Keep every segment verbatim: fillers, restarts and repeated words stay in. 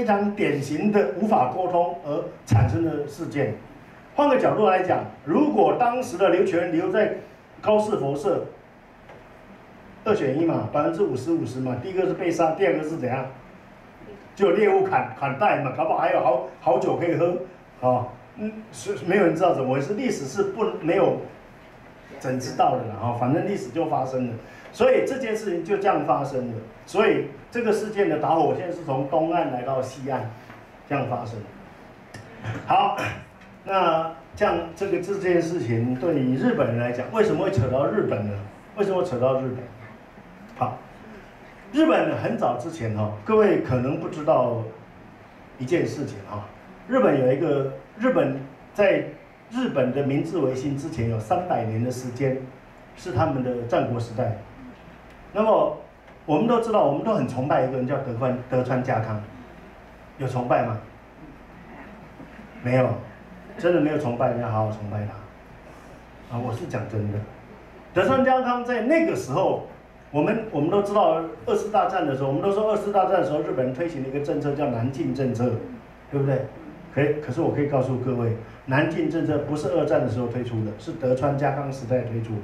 非常典型的无法沟通而产生的事件。换个角度来讲，如果当时的刘全留在高士佛社，二选一嘛，百分之五十五十嘛，第一个是被杀，第二个是怎样？就猎物砍砍带嘛，搞不好还有好好酒可以喝，哦，嗯，是没有人知道怎么回事，历史是不没有怎知道的啦，哈、哦，反正历史就发生了，所以这件事情就这样发生了，所以这个事件的导火线是从东岸来到西岸，这样发生。好，那这样这个这件事情对于日本人来讲，为什么会扯到日本呢？为什么会扯到日本？好。日本很早之前哈，各位可能不知道一件事情哈，日本有一个日本在日本的明治维新之前有三百年的时间是他们的战国时代。那么我们都知道，我们都很崇拜一个人叫德川德川家康，有崇拜吗？没有，真的没有崇拜，人家好好崇拜他。啊，我是讲真的，德川家康在那个时候。我们我们都知道，二次大战的时候，我们都说二次大战的时候，日本人推行了一个政策叫南进政策，对不对？可以，可是我可以告诉各位，南进政策不是二战的时候推出的，是德川家康时代推出的。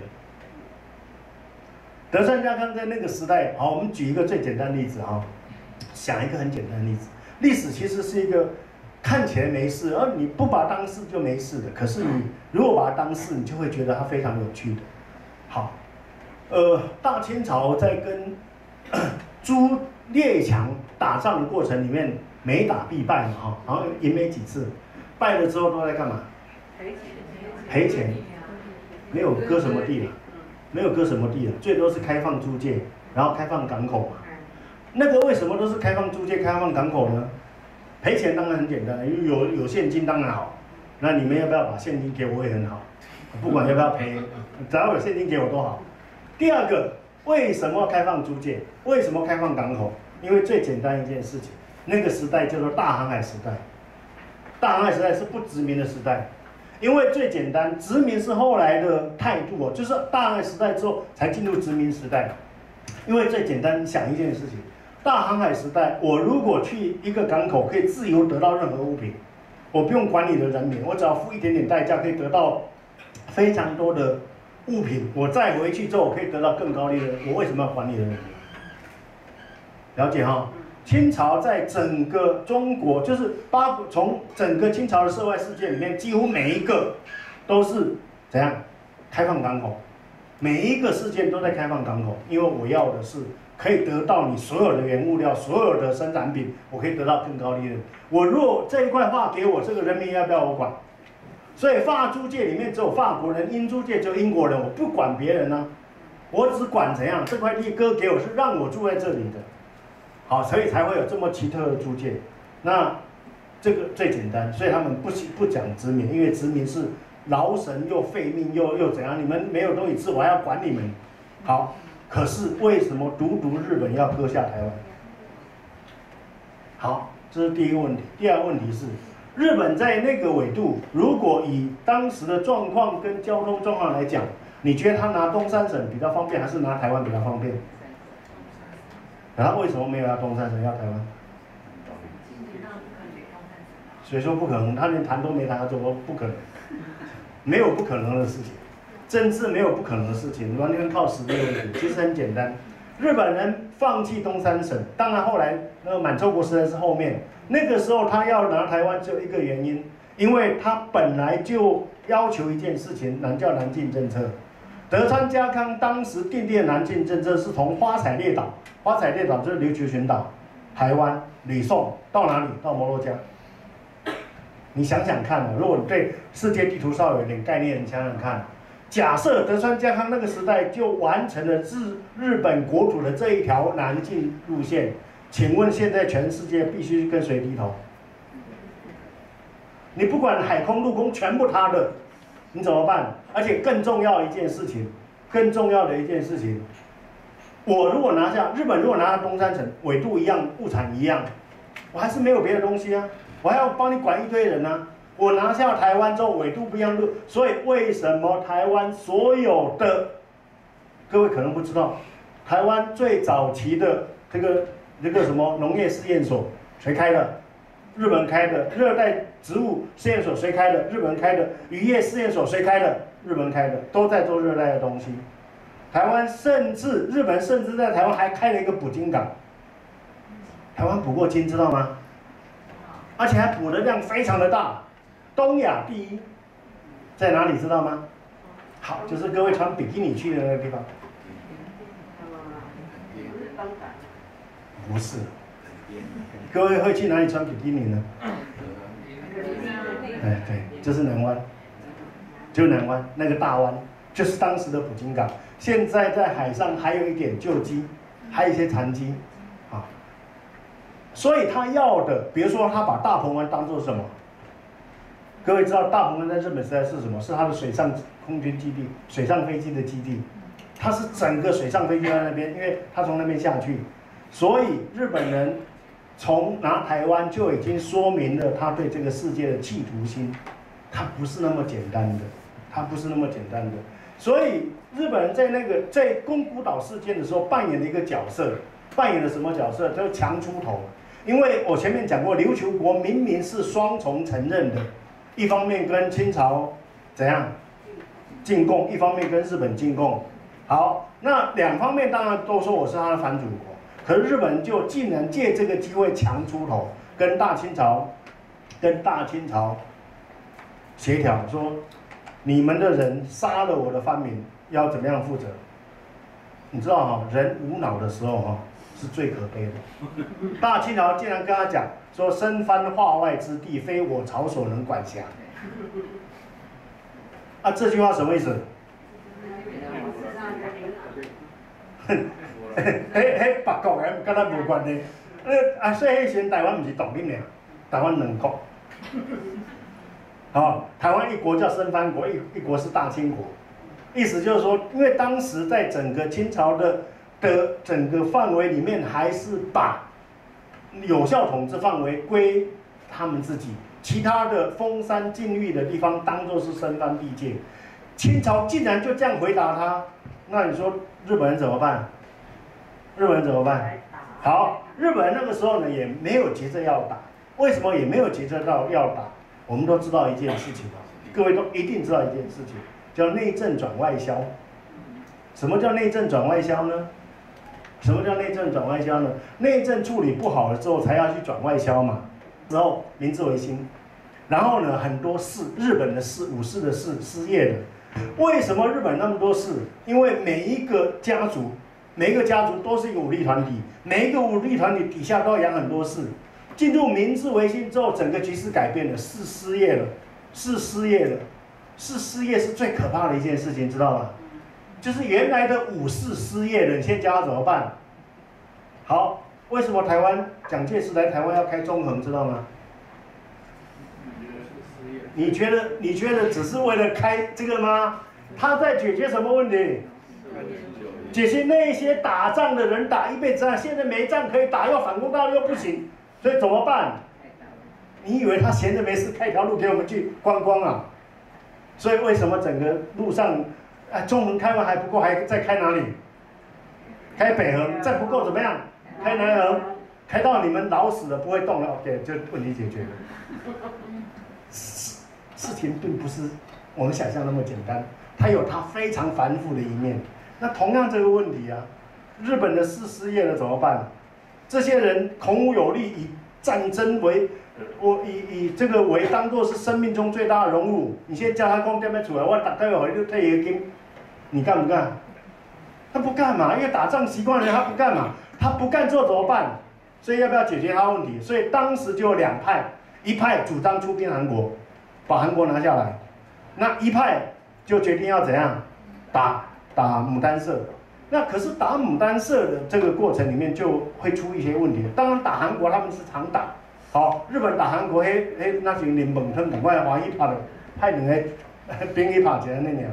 德川家康在那个时代，好，我们举一个最简单的例子啊，想一个很简单的例子，历史其实是一个看起来没事，而你不把它当事就没事的，可是你如果把它当事，你就会觉得它非常有趣的。好。呃，大清朝在跟朱列强打仗的过程里面，每打必败嘛，哈，然后赢没几次，败了之后都在干嘛？赔钱，赔钱，没有割什么地了，没有割什么地了，最多是开放租界，然后开放港口嘛。那个为什么都是开放租界、开放港口呢？赔钱当然很简单，因为有有现金当然好，那你们要不要把现金给我也很好，不管要不要赔，只要有现金给我都好。第二个，为什么开放租界？为什么开放港口？因为最简单一件事情，那个时代叫做大航海时代。大航海时代是不殖民的时代，因为最简单，殖民是后来的态度哦，就是大航海时代之后才进入殖民时代。因为最简单，想一件事情，大航海时代，我如果去一个港口可以自由得到任何物品，我不用管你的人民，我只要付一点点代价，可以得到非常多的。物品，我再回去之后，我可以得到更高利润。我为什么要管你的人民？了解哈？清朝在整个中国，就是八从整个清朝的涉外事件里面，几乎每一个都是怎样开放港口，每一个事件都在开放港口，因为我要的是可以得到你所有的原物料、所有的生产品，我可以得到更高利润。我若这一块划给我，这个人民要不要我管？所以法租界里面只有法国人，英租界只有英国人，我不管别人啊，我只管怎样这块地割给我是让我住在这里的，好，所以才会有这么奇特的租界。那这个最简单，所以他们不不讲殖民，因为殖民是劳神又费命又又怎样，你们没有东西吃，我还要管你们。好，可是为什么独独日本要割下台湾？好，这是第一个问题。第二个问题是。日本在那个纬度，如果以当时的状况跟交通状况来讲，你觉得他拿东三省比较方便，还是拿台湾比较方便？然后为什么没有要东三省，要台湾？谁说不可能？他连谈都没谈，他说不可能，没有不可能的事情，政治没有不可能的事情，完全靠实力问题。其实很简单，日本人放弃东三省，当然后来那个满洲国时代是后面。那个时候他要拿台湾只有一个原因，因为他本来就要求一件事情，南叫南进政策。德川家康当时订定的南进政策是从花采列岛，花采列岛就是琉球群岛、台湾、吕宋到哪里？到摩洛加。你想想看啊，如果你对世界地图稍微有点概念，你想想看，假设德川家康那个时代就完成了日日本国土的这一条南进路线。请问现在全世界必须跟谁低头？你不管海空陆空全部他的，你怎么办？而且更重要一件事情，更重要的一件事情，我如果拿下日本，如果拿下东三省，纬度一样，物产一样，我还是没有别的东西啊，我还要帮你管一堆人啊。我拿下台湾之后，纬度不一样，所以为什么台湾所有的各位可能不知道，台湾最早期的这个。这个什么农业试验所谁开的？ 日本开的；热带植物实验所谁开的？日本开的；渔业试验所谁开的？日本开的，都在做热带的东西。台湾甚至日本甚至在台湾还开了一个捕鲸港。台湾捕过鲸，知道吗？而且还捕的量非常的大，东亚第一，在哪里知道吗？好，就是各位穿比基尼去的那个地方。不是，各位会去哪里穿比基尼呢？哎，对，就是南湾，就南湾那个大湾，就是当时的捕鲸港。现在在海上还有一点旧机，还有一些残机，啊，所以他要的，比如说他把大鹏湾当作什么？各位知道大鹏湾在日本时代是什么？是他的水上空军基地，水上飞机的基地。它是整个水上飞机在那边，因为他从那边下去，所以日本人从拿台湾就已经说明了他对这个世界的企图心，他不是那么简单的，他不是那么简单的。所以日本人在那个在宫古岛事件的时候扮演了一个角色，扮演了什么角色？叫强出头。因为我前面讲过，琉球国明明是双重承认的，一方面跟清朝怎样进贡，一方面跟日本进贡。好，那两方面当然都说我是他的反祖国，可是日本人就竟然借这个机会强出头，跟大清朝跟大清朝协调说，你们的人杀了我的藩民，要怎么样负责？你知道哈、哦，人无脑的时候哈、哦，是最可悲的。大清朝竟然跟他讲说，身藩化外之地，非我朝所能管辖。啊，这句话什么意思？嘿，嘿，别国人跟咱无关系。呃，啊，所以迄时台湾不是独立尔，台湾两国。哦，台湾一国叫生藩国，一一国是大清国。意思就是说，因为当时在整个清朝的的整个范围里面，还是把有效统治范围归他们自己，其他的封山禁域的地方当作是生藩地界。清朝竟然就这样回答他，那你说日本人怎么办？日本人怎么办？好，日本人那个时候呢也没有急着要打，为什么也没有急着到要打？我们都知道一件事情啊，各位都一定知道一件事情，叫内政转外销。什么叫内政转外销呢？什么叫内政转外销呢？内政处理不好了之后才要去转外销嘛。然后明治维新，然后呢很多士，日本的士武士的士失业了。为什么日本那么多士？因为每一个家族，每一个家族都是一个武力团体，每一个武力团体底下都要养很多士。进入明治维新之后，整个局势改变了，士失业了，士失业了，士失业是最可怕的一件事情，知道吗？就是原来的武士失业了，你现在叫他怎么办？好，为什么台湾蒋介石来台湾要开中横，知道吗？你觉得你觉得只是为了开这个吗？他在解决什么问题？解决那些打仗的人打一辈子啊，现在没仗可以打，要反攻大陆又不行，所以怎么办？你以为他闲着没事开条路给我们去观光啊？所以为什么整个路上，啊，中横开完还不够，还再开哪里？开北横，再不够怎么样？开南横，开到你们老死了不会动了 ，OK， 就问题解决了。事事情并不是我们想象那么简单，它有它非常繁复的一面。那同样这个问题啊，日本的士失业了怎么办？这些人孔武有力，以战争为，我以以这个为当做是生命中最大的荣辱。你现在叫他讲点咩出来，我大概回就退一个金，你干不干？他不干嘛，因为打仗习惯了，他不干嘛。他不干之后怎么办？所以要不要解决他问题？所以当时就有两派，一派主张出兵韩国，把韩国拿下来，那一派就决定要怎样打打牡丹社。那可是打牡丹社的这个过程里面就会出一些问题。当然打韩国他们是常打，好，日本打韩国嘿嘿那是连猛吞赶快华裔拍的，派两个兵役拍起来那样。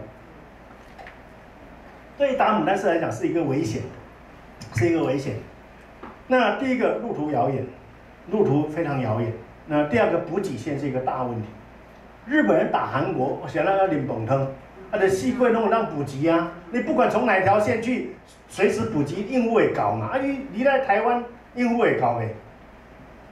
对于打牡丹社来讲是一个危险，是一个危险。那第一个路途遥远，路途非常遥远。那第二个补给线是一个大问题。日本人打韩国，我想让他领崩汤，他的西贵弄让补给啊，你不管从哪条线去，随时补给应付会搞嘛。啊，你你来台湾应付会搞呗。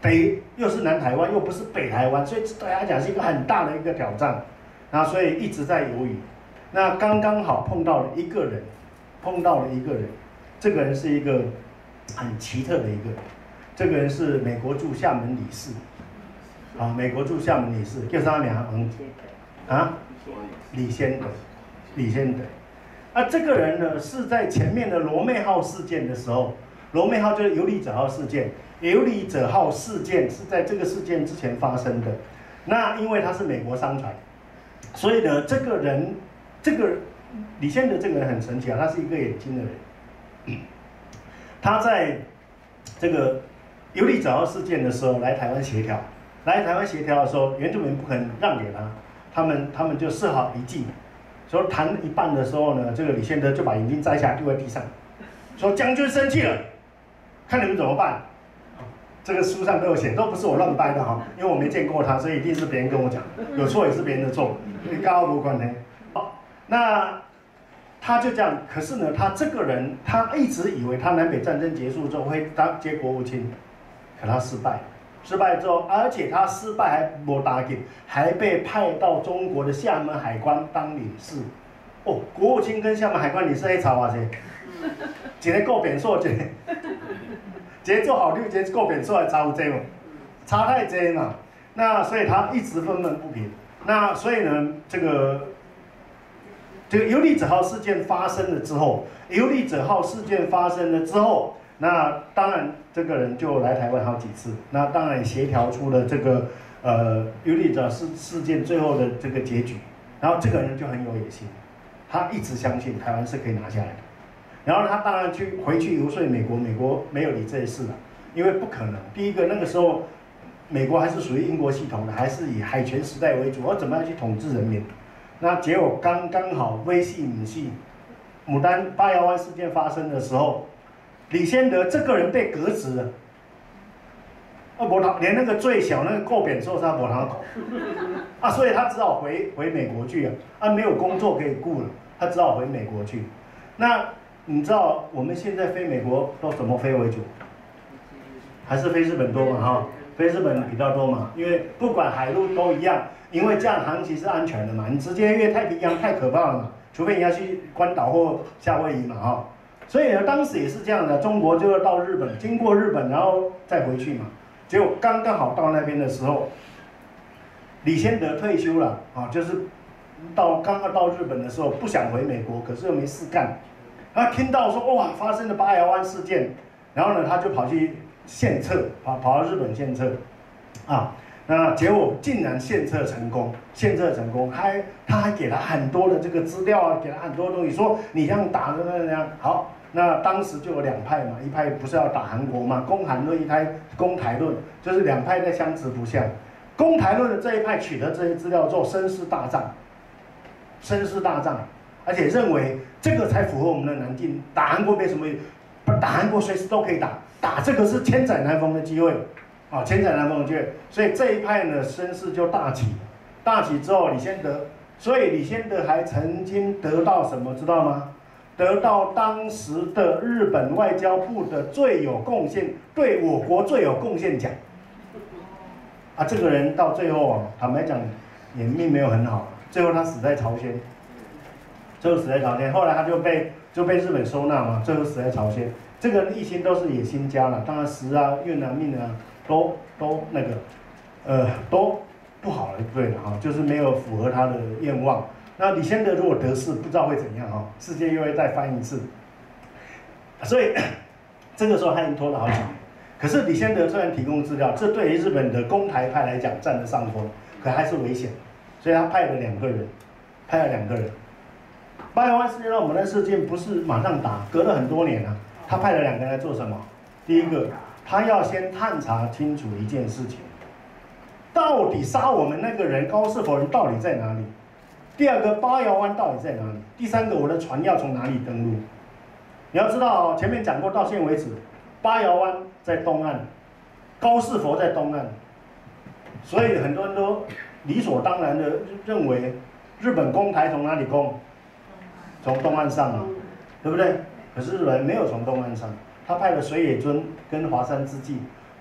北又是南台湾，又不是北台湾，所以对他来讲是一个很大的一个挑战。那所以一直在犹豫。那刚刚好碰到了一个人，碰到了一个人，这个人是一个很奇特的一个人。这个人是美国驻厦门理事，啊，美国驻厦门理事叫啥名？嗯，啊，李先德，李先德。啊，这个人呢是在前面的罗妹号事件的时候，罗妹号就是游历者号事件，游历者号事件是在这个事件之前发生的。那因为他是美国商船，所以呢，这个人，这个李先德这个人很神奇啊，他是一个眼睛的人，他在这个游历者号事件的时候来台湾协调，来台湾协调的时候，原住民不肯让给他，他们他们就设好一计。说谈一半的时候呢，这个李先德就把眼镜摘下来丢在地上，说将军生气了，看你们怎么办。这个书上都有写，都不是我乱掰的哈，因为我没见过他，所以一定是别人跟我讲，有错也是别人的错，跟高无关系。好，那他就这样，可是呢，他这个人他一直以为他南北战争结束之后会当接国务卿，可他失败了。失败之后，而且他失败还没打紧，还被派到中国的厦门海关当领事。哦，国务卿跟厦门海关领事在吵啊些，一个够扁硕，一个一个做好六，一个够扁硕还差有这嘛，差太多嘛。那所以他一直愤愤不平。那所以呢，这个这个游历者号事件发生了之后，游历者号事件发生了之后。那当然，这个人就来台湾好几次。那当然协调出了这个呃游历者事事件最后的这个结局。然后这个人就很有野心，他一直相信台湾是可以拿下来的。然后他当然去回去游说美国，美国没有理这些事了，因为不可能。第一个，那个时候美国还是属于英国系统的，还是以海权时代为主，而怎么样去统治人民？那结果刚刚好微系母系，牡丹八幺湾事件发生的时候。李先德这个人被革职了，啊，无通连那个最小那个够扁受伤无通搞，啊，所以他只好回回美国去啊，啊，没有工作可以顾了，他只好回美国去。那你知道我们现在飞美国都怎么飞为主？还是飞日本多嘛哈？飞日本比较多嘛，因为不管海陆都一样，因为这样航行是安全的嘛，你直接越太平洋太可怕了嘛，除非你要去关岛或夏威夷嘛哈。所以呢，当时也是这样的，中国就要到日本，经过日本，然后再回去嘛。结果刚刚好到那边的时候，李先德退休了啊，就是到刚刚到日本的时候，不想回美国，可是又没事干。他听到说哇，发生了八幺湾事件，然后呢，他就跑去献策，跑跑到日本献策，啊，那结果竟然献策成功，献策成功，还他还给了很多的这个资料啊，给了很多东西，说你这样打的那样好。那当时就有两派嘛，一派不是要打韩国嘛，攻韩论，一派攻台论，就是两派在相持不下。攻台论的这一派取得这些资料之后，声势大涨，声势大涨，而且认为这个才符合我们的南进，打韩国没什么，打韩国随时都可以打，打这个是千载难逢的机会，啊，千载难逢的机会，所以这一派呢声势就大起，大起之后李先德，所以李先德还曾经得到什么知道吗？得到当时的日本外交部的最有贡献，对我国最有贡献奖。啊，这个人到最后啊，坦白讲，也命没有很好，最后他死在朝鲜，最后死在朝鲜，后来他就被就被日本收纳嘛，最后死在朝鲜。这个一心都是野心家了，当然时啊、越南命啊，都都那个，呃，都不好了，对了哈，就是没有符合他的愿望。那李先德如果得势，不知道会怎样哈，世界又会再翻一次。所以这个时候他已经拖了好几年。可是李先德虽然提供资料，这对于日本的攻台派来讲占了上风，可还是危险，所以他派了两个人，派了两个人。八幺湾事件让我们的事件不是马上打，隔了很多年啊。他派了两个人来做什么？第一个，他要先探查清楚一件事情，到底杀我们那个人高士佛人到底在哪里？第二个，八窑湾到底在哪里？第三个，我的船要从哪里登陆？你要知道哦，前面讲过，到现在为止，八窑湾在东岸，高士佛在东岸，所以很多人都理所当然的认为，日本攻台从哪里攻？从东岸上嘛，对不对？可是日本没有从东岸上，他派了水野尊跟华山之际，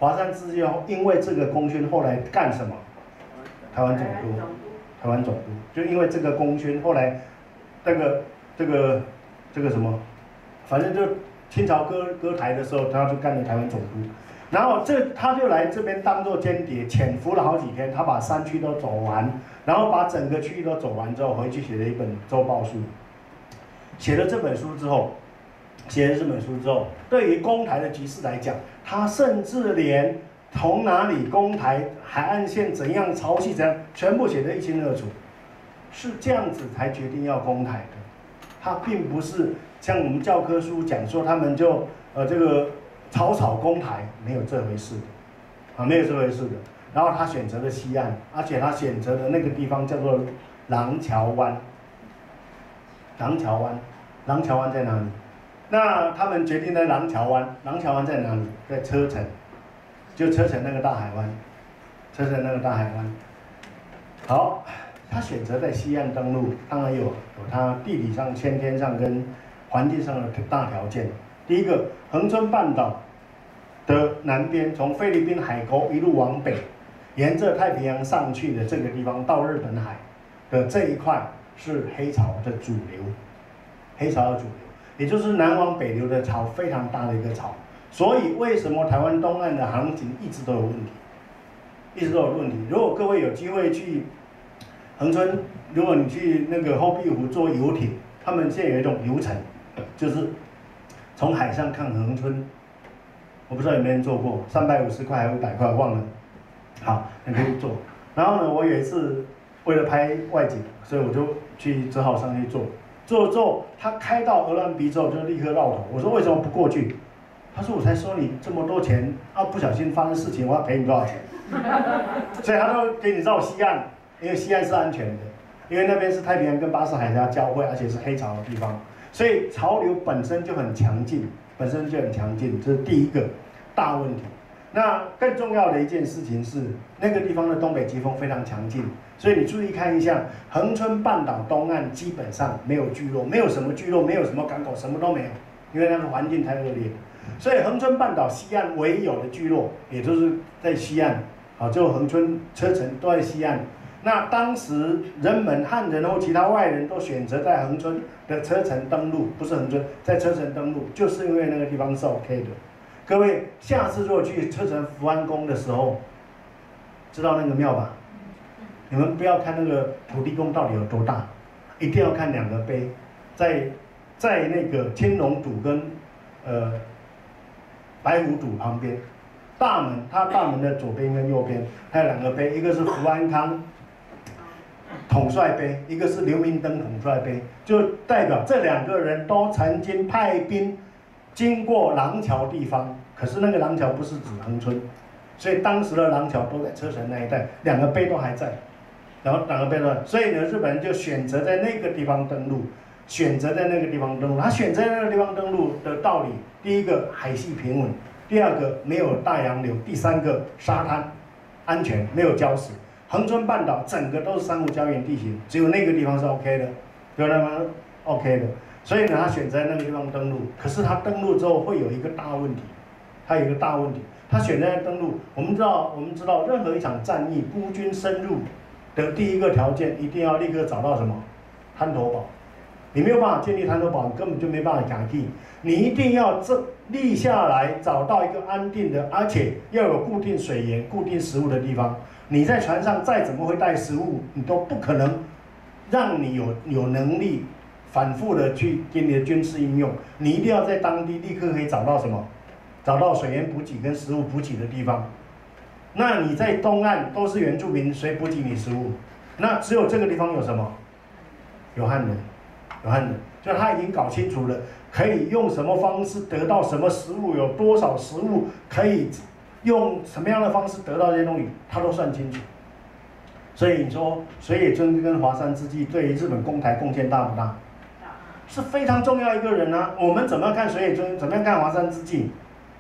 华山之际后，因为这个功勋后来干什么？台湾总督，台湾总督，就因为这个功勋后来，那个这个这个什么，反正就清朝割割台的时候，他就干了台湾总督。然后这他就来这边当做间谍，潜伏了好几天，他把山区都走完，然后把整个区域都走完之后，回去写了一本周报书。写了这本书之后，写了这本书之后，对于攻台的局势来讲，他甚至连从哪里攻台、海岸线怎样潮汐怎样，全部写得一清二楚。是这样子才决定要攻台的，他并不是像我们教科书讲说他们就呃这个。草草攻台，没有这回事的，啊，没有这回事的。然后他选择了西岸，而且他选择的那个地方叫做廊桥湾。廊桥湾，廊桥湾在哪里？那他们决定在廊桥湾。廊桥湾在哪里？在车城，就车城那个大海湾，车城那个大海湾。好，他选择在西岸登陆，当然有有他地理上、先天上跟环境上的大条件。第一个，恒春半岛的南边，从菲律宾海沟一路往北，沿着太平洋上去的这个地方到日本海的这一块是黑潮的主流，黑潮的主流，也就是南往北流的潮非常大的一个潮。所以为什么台湾东岸的航行一直都有问题，一直都有问题？如果各位有机会去恒春，如果你去那个后壁湖坐游艇，他们现在有一种游程，就是从海上看恒春，我不知道有没有人做过，三百五十块还是五百块，忘了。好，你可以做。然后呢，我有一次为了拍外景，所以我就去只好上去做。做之后，他开到鹅銮鼻之后就立刻绕头。我说为什么不过去？他说我才收你这么多钱，啊不小心发生事情，我要赔你多少钱？所以他就给你绕西岸，因为西岸是安全的，因为那边是太平洋跟巴士海峡交汇，而且是黑潮的地方。所以潮流本身就很强劲，本身就很强劲，这是第一个大问题。那更重要的一件事情是，那个地方的东北季风非常强劲，所以你注意看一下，恒春半岛东岸基本上没有聚落，没有什么聚落，没有什么港口，什么都没有，因为那个环境太恶劣。所以恒春半岛西岸唯一有的聚落，也就是在西岸，啊，就恒春车城都在西岸。那当时人们汉人或其他外人都选择在恒春的车城登陆，不是恒春，在车城登陆，就是因为那个地方是 OK 的。各位，下次如果去车城福安宫的时候，知道那个庙吧？你们不要看那个土地公到底有多大，一定要看两个碑，在在那个天龙堵跟呃白虎堵旁边，大门它大门的左边跟右边还有两个碑，一个是福安康统帅碑，一个是刘明灯统帅碑，就代表这两个人都曾经派兵经过廊桥地方，可是那个廊桥不是指恒春，所以当时的廊桥都在车城那一带，两个碑都还在，然后两个碑都在，所以呢，日本人就选择在那个地方登陆，选择在那个地方登陆。他选择在那个地方登陆的道理，第一个海系平稳，第二个没有大洋流，第三个沙滩安全，没有礁石。恒春半岛整个都是珊瑚礁岩地形，只有那个地方是 OK 的，有那么 OK 的。所以呢，他选择在那个地方登陆。可是他登陆之后会有一个大问题，他有一个大问题。他选择在登陆，我们知道，我们知道，任何一场战役，孤军深入的第一个条件，一定要立刻找到什么？滩头堡。你没有办法建立滩头堡，你根本就没办法讲地。你一定要这立下来，找到一个安定的，而且要有固定水源、固定食物的地方。你在船上再怎么会带食物，你都不可能让你有有能力反复的去给你的军事应用。你一定要在当地立刻可以找到什么？找到水源补给跟食物补给的地方。那你在东岸都是原住民，谁补给你食物？那只有这个地方有什么？有汉人，有汉人，就他已经搞清楚了，可以用什么方式得到什么食物，有多少食物可以用什么样的方式得到这些东西，他都算清楚。所以你说水野尊跟华山之际对于日本攻台贡献大不大？是非常重要一个人啊。我们怎么样看水野尊，怎么样看华山之际？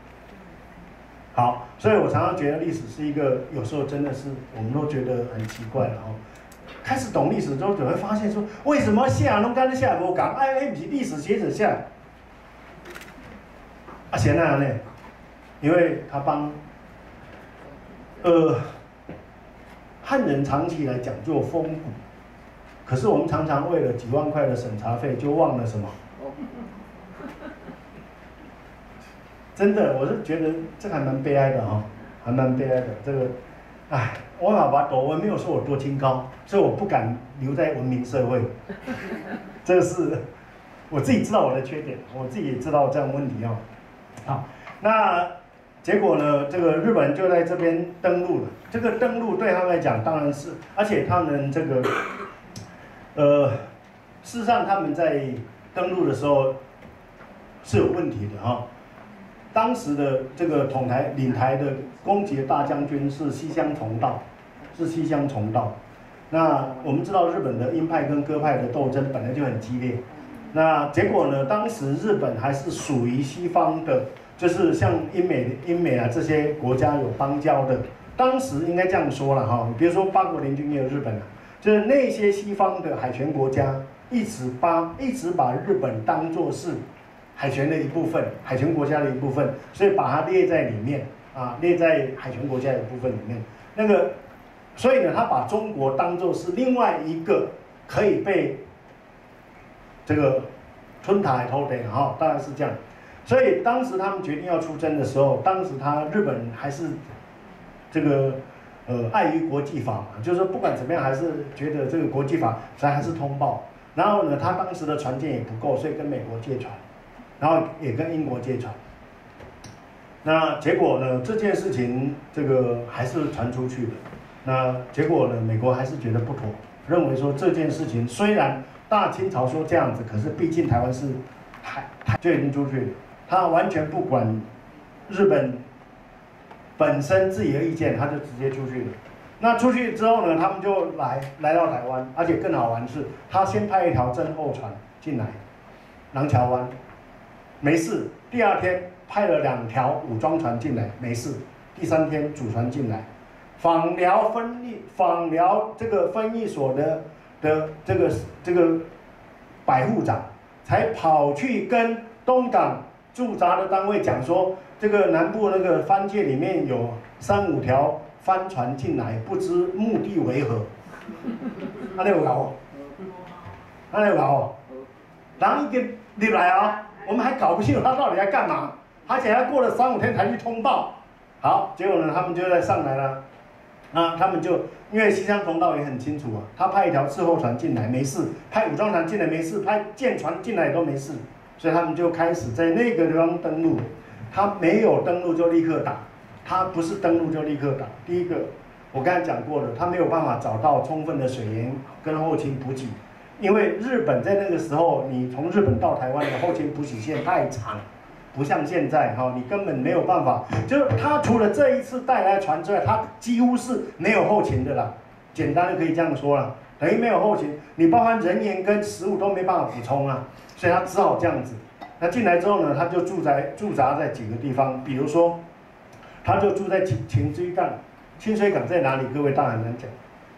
好，所以我常常觉得历史是一个，有时候真的是我们都觉得很奇怪了哦。开始懂历史之后，就会发现说，为什么谢亚龙跟谢亚不讲？哎哎，不是历史学者下啊，显然呢，因为他帮呃，汉人长期来讲究风骨，可是我们常常为了几万块的审查费，就忘了什么？真的，我是觉得这个还蛮悲哀的哈、哦，还蛮悲哀的。这个，哎，我爸爸多文没有说我多清高，所以我不敢留在文明社会。这个是我自己知道我的缺点，我自己也知道这样的问题哦。好，那结果呢，这个日本人就在这边登陆了。这个登陆对他们来讲当然是，而且他们这个，呃，事实上他们在登陆的时候是有问题的哈、哦。当时的这个统台领台的攻击的大将军是西乡重道，是西乡重道。那我们知道日本的鹰派跟鸽派的斗争本来就很激烈。那结果呢，当时日本还是属于西方的，就是像英美、英美啊这些国家有邦交的。当时应该这样说了哈，比如说八国联军也有日本啊，就是那些西方的海权国家一直把一直把日本当作是海权的一部分，海权国家的一部分，所以把它列在里面啊，列在海权国家的一部分里面。那个，所以呢，他把中国当作是另外一个可以被这个吞塔偷的哈，当然是这样。所以当时他们决定要出征的时候，当时他日本还是这个呃碍于国际法嘛，就是说不管怎么样，还是觉得这个国际法咱还是通报。然后呢，他当时的船舰也不够，所以跟美国借船。然后也跟英国借船，那结果呢？这件事情这个还是传出去的。那结果呢？美国还是觉得不妥，认为说这件事情虽然大清朝说这样子，可是毕竟台湾是台台就已经出去了，他完全不管日本本身自己的意见，他就直接出去了。那出去之后呢，他们就来来到台湾，而且更好玩是，他先派一条真后船进来，廊桥湾。没事，第二天派了两条武装船进来，没事。第三天主船进来，访寮分役访寮这个分役所的的这个这个百户长，才跑去跟东港驻扎的单位讲说，这个南部那个番界里面有三五条帆船进来，不知目的为何。安尼有搞哦，安尼有搞哦，人已经入来啊。我们还搞不清楚他到底在干嘛，而且还过了三五天才去通报。好，结果呢，他们就在上来了，啊，他们就因为西乡重道也很清楚啊，他派一条斥候船进来没事，派武装船进来没事，派舰船进来也都没事，所以他们就开始在那个地方登陆。他没有登陆就立刻打，他不是登陆就立刻打。第一个，我刚才讲过了，他没有办法找到充分的水源跟后勤补给。因为日本在那个时候，你从日本到台湾的后勤补给线太长，不像现在哈，你根本没有办法。就是他除了这一次带来的船之外，他几乎是没有后勤的啦。简单的可以这样说啦，等于没有后勤，你包含人员跟食物都没办法补充啊，所以他只好这样子。那进来之后呢，他就住在驻扎在几个地方，比如说，他就住在清清水港。清水港在哪里？各位大很难讲，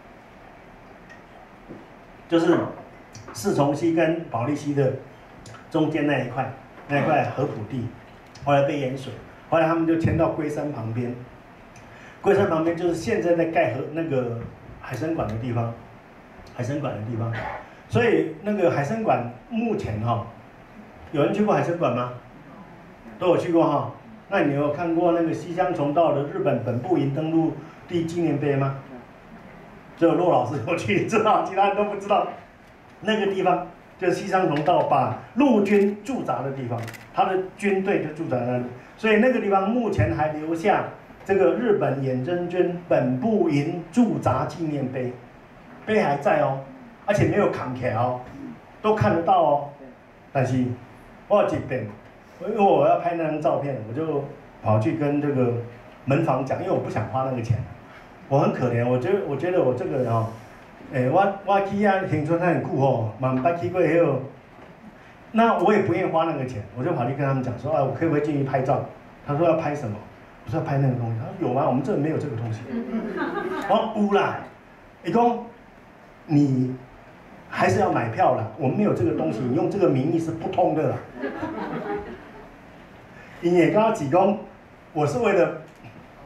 就是四重溪跟保利溪的中间那一块，那一块河埔地，后来被淹水，后来他们就迁到龟山旁边。龟山旁边就是现在在盖河那个海参馆的地方，海参馆的地方。所以那个海参馆目前哈、哦，有人去过海参馆吗？都有去过哈、哦。那你有看过那个西乡重道的日本本部营登陆地纪念碑吗？只有骆老师有去知道，其他人都不知道。那个地方就是西乡重道把陆军驻扎的地方，他的军队就驻扎在那里，所以那个地方目前还留下这个日本远征军本部营驻扎纪念碑，碑还在哦，而且没有砍起来哦，都看得到哦。但是我有一遍，因为我要拍那张照片，我就跑去跟这个门房讲，因为我不想花那个钱，我很可怜，我觉得我觉得我这个人哦。诶、欸，我我去啊，行村很久吼，嘛唔捌去过迄个，那我也不愿意花那个钱，我就跑去跟他们讲说，啊，我可不可以进去拍照？他说要拍什么？我说要拍那个东西。他说有吗？我们这里没有这个东西。我说有啦，伊讲你还是要买票啦，我们没有这个东西，你用这个名义是不通的啦。因也刚刚只讲，我是为了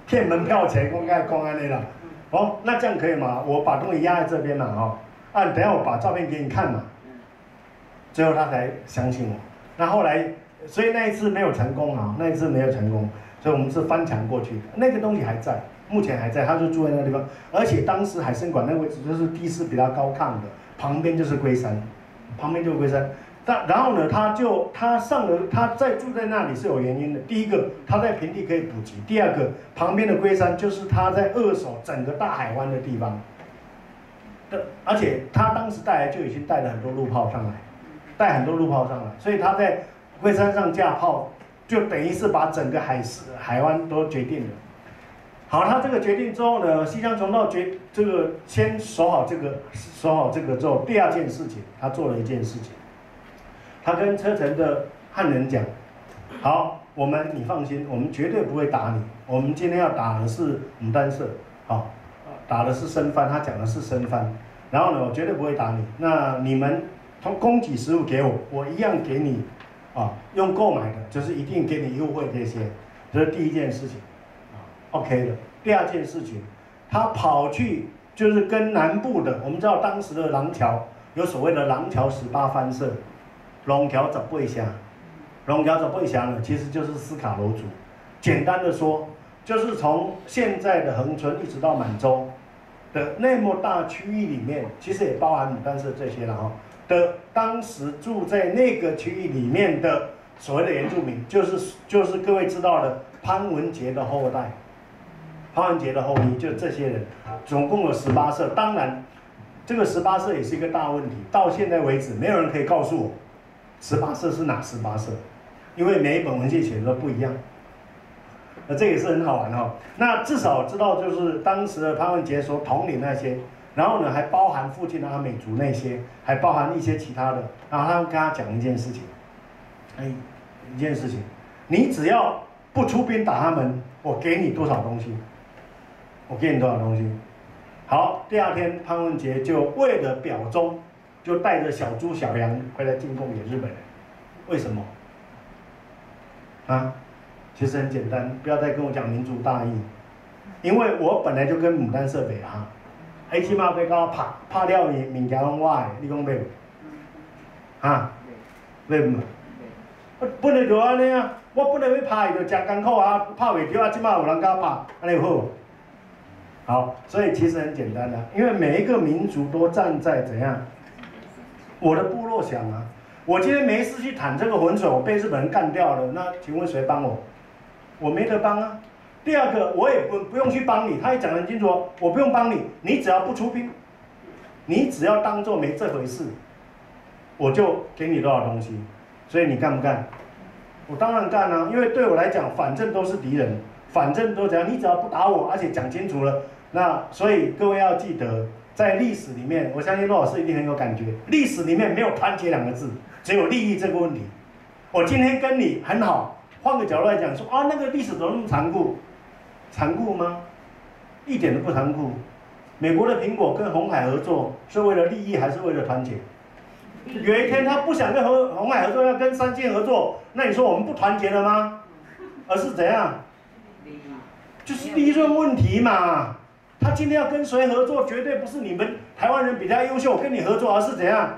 骗门票钱，公开公安的啦。哦，那这样可以吗？我把东西压在这边嘛，哦，啊，等下我把照片给你看嘛。最后他才相信我。那后来，所以那一次没有成功啊，那一次没有成功，所以我们是翻墙过去的。那个东西还在，目前还在，他就住在那个地方。而且当时海参馆那个位置就是地势比较高亢的，旁边就是龟山，旁边就是龟山。但然后呢，他就他上了，他再住在那里是有原因的。第一个，他在平地可以补给；第二个，旁边的龟山就是他在扼守整个大海湾的地方。的，而且他当时带来就已经带了很多陆炮上来，带很多陆炮上来，所以他在龟山上架炮，就等于是把整个海海湾都决定了。好，他这个决定之后呢，西乡重道决这个先守好这个，守好这个之后，第二件事情，他做了一件事情。他跟车臣的汉人讲：“好，我们你放心，我们绝对不会打你。我们今天要打的是牡丹社，好，打的是生番。他讲的是生番。然后呢，我绝对不会打你。那你们从供给食物给我，我一样给你，啊，用购买的，就是一定给你优惠这些。这是第一件事情，啊 ，OK 的。第二件事情，他跑去就是跟南部的，我们知道当时的廊桥有所谓的廊桥十八番社。”龙条十八乡，龙条十八乡呢，其实就是斯卡罗族。简单的说，就是从现在的恒春一直到满洲的那么大区域里面，其实也包含牡丹社这些了哈。的当时住在那个区域里面的所谓的原住民，就是就是各位知道的潘文杰的后代，潘文杰的后裔，就这些人，总共有十八社。当然，这个十八社也是一个大问题，到现在为止，没有人可以告诉我。十八社是哪十八社？因为每一本文献写的都不一样，那这也是很好玩哈、哦。那至少知道就是当时的潘文杰所统领那些，然后呢还包含附近的阿美族那些，还包含一些其他的。然后他跟他讲一件事情，哎，一件事情，你只要不出兵打他们，我给你多少东西，我给你多少东西。好，第二天潘文杰就为了表忠。就带着小猪小羊回来进贡给日本人，为什么？啊，其实很简单，不要再跟我讲民族大义，因为我本来就跟牡丹社北哈，哎起码要甲我拍，拍了物物件拢我的，你讲买无？啊，买唔？本来就安尼啊，我本来要拍就真艰苦啊，拍袂着啊，即摆有人甲我拍，安尼好。好，所以其实很简单的、啊，因为每一个民族都站在怎样？我的部落想啊，我今天没事去淌这个浑水，我被日本人干掉了，那请问谁帮我？我没得帮啊。第二个，我也不不用去帮你，他也讲得很清楚，我不用帮你，你只要不出兵，你只要当做没这回事，我就给你多少东西。所以你干不干？我当然干啊，因为对我来讲，反正都是敌人，反正都怎样，你只要不打我，而且讲清楚了，那所以各位要记得。在历史里面，我相信陆老师一定很有感觉。历史里面没有团结两个字，只有利益这个问题。我今天跟你很好，换个角度来讲说啊，那个历史怎么那么残酷？残酷吗？一点都不残酷。美国的苹果跟鸿海合作是为了利益还是为了团结？有一天他不想跟鸿鸿海合作，要跟三箭合作，那你说我们不团结了吗？而是怎样？就是利润问题嘛。他今天要跟谁合作，绝对不是你们台湾人比他优秀，我跟你合作，而是怎样？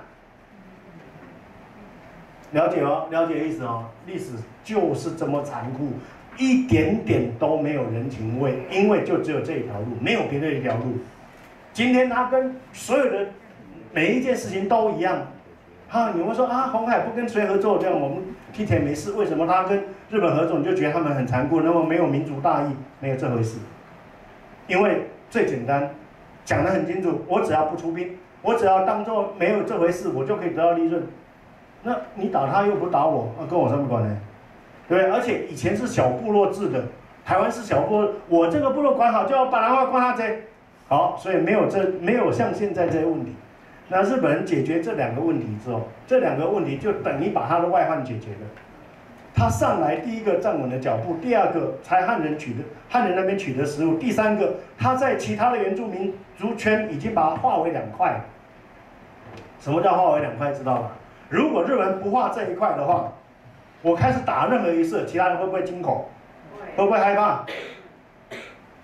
了解哦，了解意思哦。历史就是这么残酷，一点点都没有人情味，因为就只有这一条路，没有别的一条路。今天他跟所有的每一件事情都一样。啊，你们说啊，鸿海不跟谁合作，这样我们替天没事。为什么他跟日本合作，你就觉得他们很残酷，那么没有民族大义？没有这回事，因为。最简单，讲得很清楚，我只要不出兵，我只要当做没有这回事，我就可以得到利润。那你打他又不打我，啊，跟我什么关呢？对不对？而且以前是小部落制的，台湾是小部落，我这个部落管好，就要把南话管他这。好，所以没有这没有像现在这些问题。那日本人解决这两个问题之后，这两个问题就等于把他的外患解决了。他上来第一个站稳了脚步，第二个才汉人取得汉人那边取得食物，第三个他在其他的原住民族圈已经把它划为两块。什么叫划为两块？知道吧？如果日本人不划这一块的话，我开始打任何一社，其他人会不会惊恐？会不会害怕？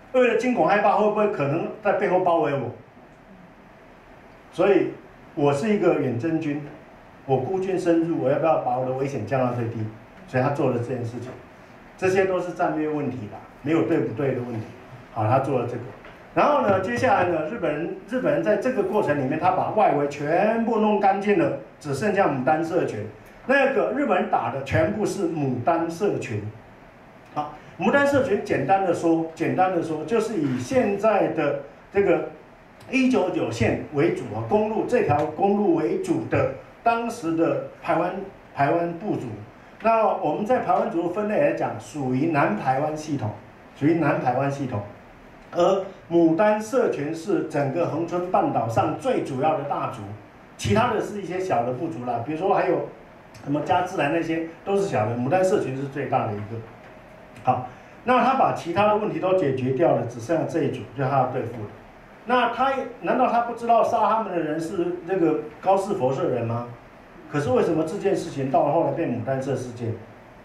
为了惊恐害怕，会不会可能在背后包围我？所以，我是一个远征军，我孤军深入，我要不要把我的危险降到最低？所以他做了这件事情，这些都是战略问题啦，没有对不对的问题。好，他做了这个。然后呢，接下来呢，日本人日本人在这个过程里面，他把外围全部弄干净了，只剩下牡丹社群。那个日本人打的全部是牡丹社群。好，牡丹社群简单的说，简单的说，就是以现在的这个一九九线为主啊，公路这条公路为主的当时的排湾排湾部族。那我们在排湾族分类来讲，属于南排湾系统，属于南排湾系统。而牡丹社群是整个恒春半岛上最主要的大族，其他的是一些小的部族啦，比如说还有什么加治兰那些都是小的，牡丹社群是最大的一个。好，那他把其他的问题都解决掉了，只剩下这一组，就是他要对付的。那他难道他不知道杀他们的人是那个高士佛社人吗？可是为什么这件事情到了后来变牡丹社事件？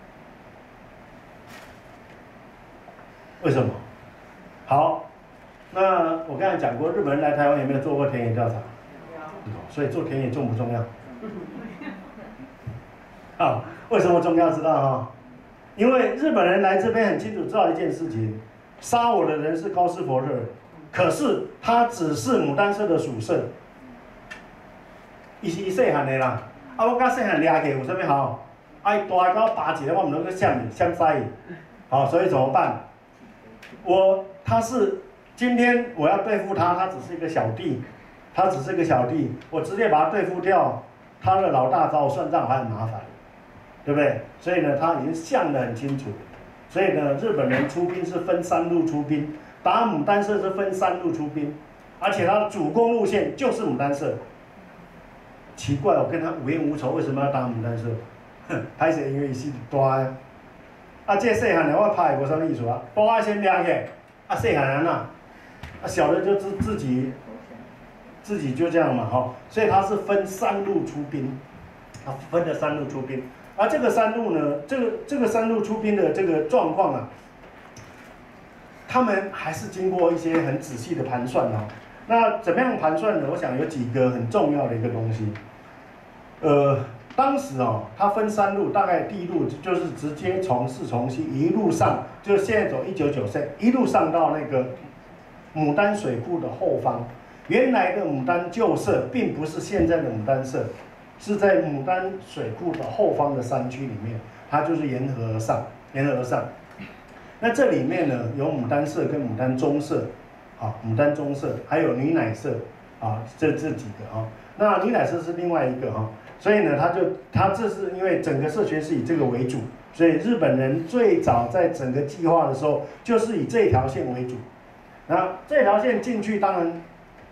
为什么？好，那我刚才讲过，日本人来台湾有没有做过田野调查？有。所以做田野重不重要？好，为什么重要？知道哈？因为日本人来这边很清楚知道一件事情，杀我的人是高士佛社人，可是他只是牡丹社的属社，伊是伊细汉的啦，啊我甲细汉掠起有啥物好？啊伊大到拔起来，我唔能够向你向塞，好，所以怎么办？我他是今天我要对付他，他只是一个小弟，他只是一个小弟，我直接把他对付掉，他的老大找我算账还很麻烦，对不对？所以呢，他已经想得很清楚。所以呢，日本人出兵是分三路出兵，打牡丹社是分三路出兵，而且他的主攻路线就是牡丹社。奇怪，我跟他无冤无仇，为什么要打牡丹社？哼，歹势因为伊是大的。啊，这细汉的我拍无啥意思啊，大的先掠起，啊细汉人呐，啊小的就自自己自己就这样嘛哈，所以他是分三路出兵，啊分了三路出兵，而这个三路呢，这个这个三路出兵的这个状况啊，他们还是经过一些很仔细的盘算哦。那怎么样盘算呢？我想有几个很重要的一个东西，呃。当时哦，它分三路，大概第一路就是直接从四重溪一路上，就现在走一九九线，一路上到那个牡丹水库的后方。原来的牡丹旧社并不是现在的牡丹社，是在牡丹水库的后方的山区里面，它就是沿河而上，沿河而上。那这里面呢，有牡丹社跟牡丹中社，啊，牡丹中社，还有女奶社，啊，这这几个啊。那女奶社是另外一个哈。所以呢，他就他这是因为整个社群是以这个为主，所以日本人最早在整个计划的时候，就是以这条线为主。然后这条线进去，当然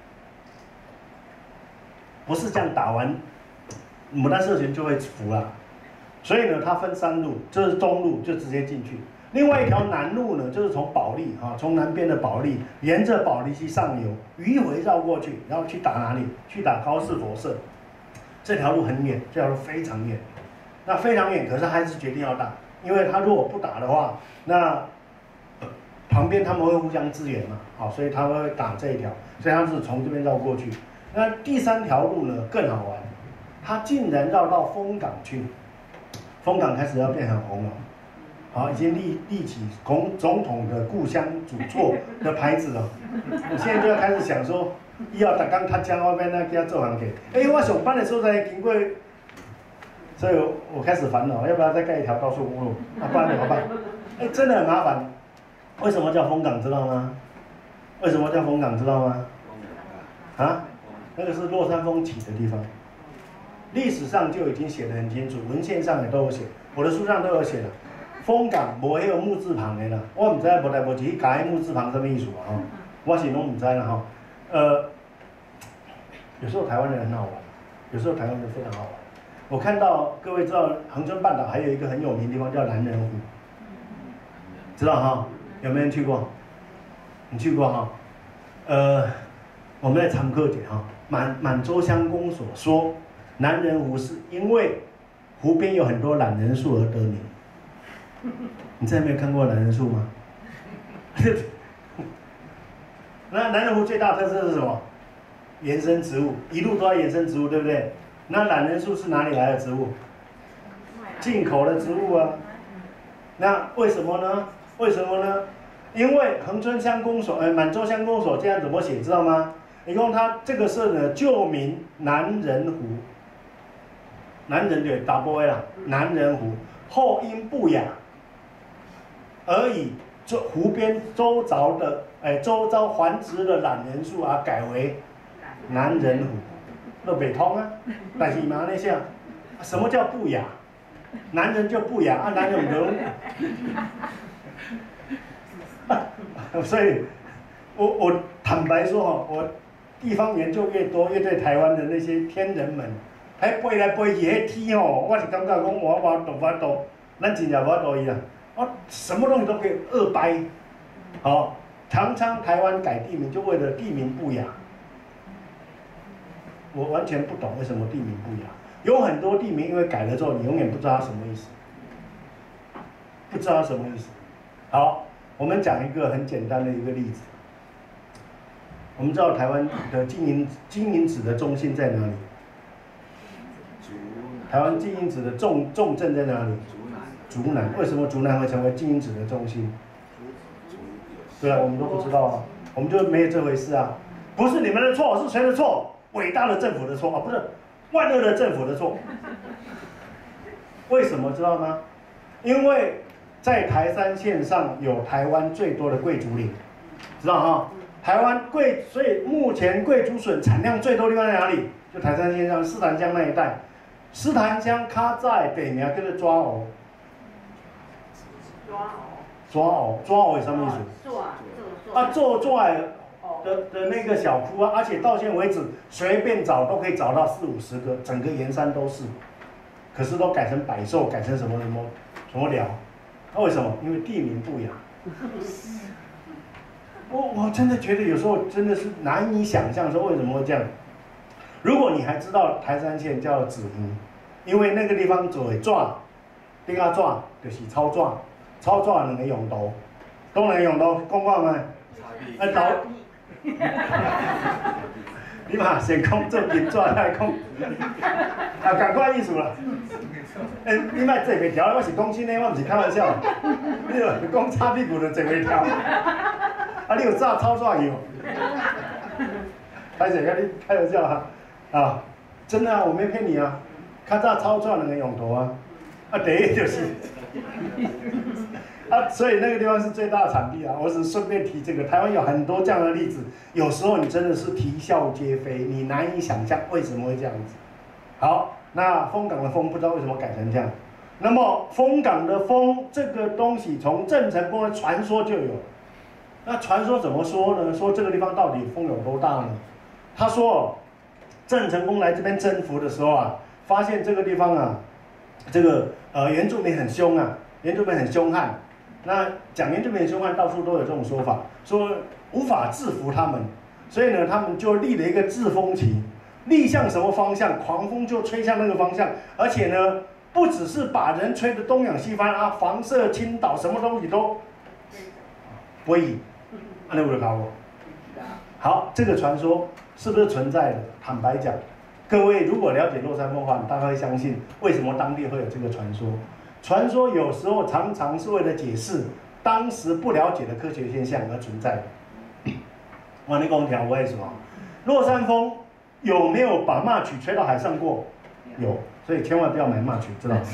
不是这样打完，牡丹社群就会服了。所以呢，它分三路，这是中路就直接进去。另外一条南路呢，就是从保利啊，从南边的保利，沿着保利溪上游迂回绕过去，然后去打哪里？去打高士佛社。这条路很远，这条路非常远，那非常远，可是还是决定要打，因为他如果不打的话，那、呃、旁边他们会互相支援嘛，好，所以他会打这一条，所以他是从这边绕过去。那第三条路呢更好玩，他竟然绕到丰港去，丰港开始要变很红了，好，已经立立起总总统的故乡主座的牌子了，我现在就要开始想说。以后逐工读江我边那给他做行业，哎、欸，我上班的所在经过，所以我开始烦恼，要不要再盖一条高速公路？啊，不然怎么办？哎、欸，真的很麻烦。为什么叫丰港知道吗？为什么叫丰港知道吗？啊，那个是落山风起的地方，历史上就已经写得很清楚，文献上也都有写，我的书上都有写了。丰港无迄个木字旁的啦，我唔知无代无志改木字旁什么意思啊？吼，我是拢唔知啦吼。呃，有时候台湾人很好玩，有时候台湾人非常好玩。我看到各位知道恒春半岛还有一个很有名的地方叫蓝人湖，知道哈？有没有人去过？你去过哈？呃，我们来参考一下哈。满满洲乡公所说，蓝人湖是因为湖边有很多懒人树而得名。你在没有看过懒人树吗？ 那南仁湖最大特色是什么？原生植物，一路都在原生植物，对不对？那懒人树是哪里来的植物？进口的植物啊。那为什么呢？为什么呢？因为恒春乡公所，呃，满洲乡公所这样怎么写，知道吗？一共它这个是呢，旧名南仁湖，南仁对 double A 啦，南仁湖后因不雅，而以这湖边周遭的，哎，周遭环植的懒人树而改为南仁湖，那北通啊，但是嘛那下，什么叫不雅？男人就不雅，啊，男人人。所以，我我坦白说哈，我地方研究越多，越对台湾的那些天人们，还飞来飞去，迄天哦，我是感觉讲我我懂我懂，咱真正我懂伊啊，我什么东西都可以二掰，好、哦，常常台湾改地名就为了地名不雅，我完全不懂为什么地名不雅，有很多地名因为改了之后，你永远不知道它什么意思，不知道它什么意思，好。我们讲一个很简单的一个例子。我们知道台湾的金银金银子的中心在哪里？台湾金银子的重重镇在哪里？竹南。为什么竹南会成为金银子的中心？对啊，我们都不知道啊，我们就没有这回事啊。不是你们的错，是谁的错？伟大的政府的错啊，不是万恶的政府的错。为什么知道吗？因为在台三线上有台湾最多的桂竹林，知道哈？台湾桂，所以目前桂竹笋产量最多的地方在哪里？就台三线上狮潭乡那一带。狮潭乡它在北名叫做抓藕。抓藕。抓藕，抓藕是什么意思？做啊，做做的的那个小窟啊，而且到现在为止，随便找都可以找到四五十个，整个盐山都是。可是都改成百寿，改成什么什么什么寮。那、啊、为什么？因为地名不雅。我我真的觉得有时候真的是难以想象说为什么会这样。如果你还知道台三线叫紫湖，因为那个地方做的抓，顶下抓就是草抓，草抓两个用途，当然用途讲看卖，啊刀，你嘛先讲做金抓来讲，啊同款意思啦。诶、欸，你莫坐袂条，我是讲真诶，我毋是开玩笑。你著讲擦屁股就坐袂条，啊，你有炸操作有？歹势，甲你开玩笑哈，啊，真的啊，我没骗你啊，较早操作两个用途啊，啊，第一就是，啊，所以那个地方是最大的产地啊。我只是顺便提这个，台湾有很多这样的例子，有时候你真的是啼笑皆非，你难以想象为什么会这样子。好。那丰港的丰不知道为什么改成这样，那么丰港的丰这个东西从郑成功的传说就有，那传说怎么说呢？说这个地方到底风有多大呢？他说，郑成功来这边征服的时候啊，发现这个地方啊，这个呃原住民很凶啊，原住民很凶悍。那讲原住民很凶悍，到处都有这种说法，说无法制服他们，所以呢，他们就立了一个制风旗。立向什么方向，狂风就吹向那个方向，而且呢，不只是把人吹得东仰西翻啊，房舍倾倒，什么东西都不会。安尼有就搞我。好，这个传说是不是存在的？坦白讲，各位如果了解落山风的话，你大概会相信为什么当地会有这个传说。传说有时候常常是为了解释当时不了解的科学现象而存在的。我跟你讲条为什么？落山风。有没有把骂曲吹到海上过？有，所以千万不要买骂曲，知道吗？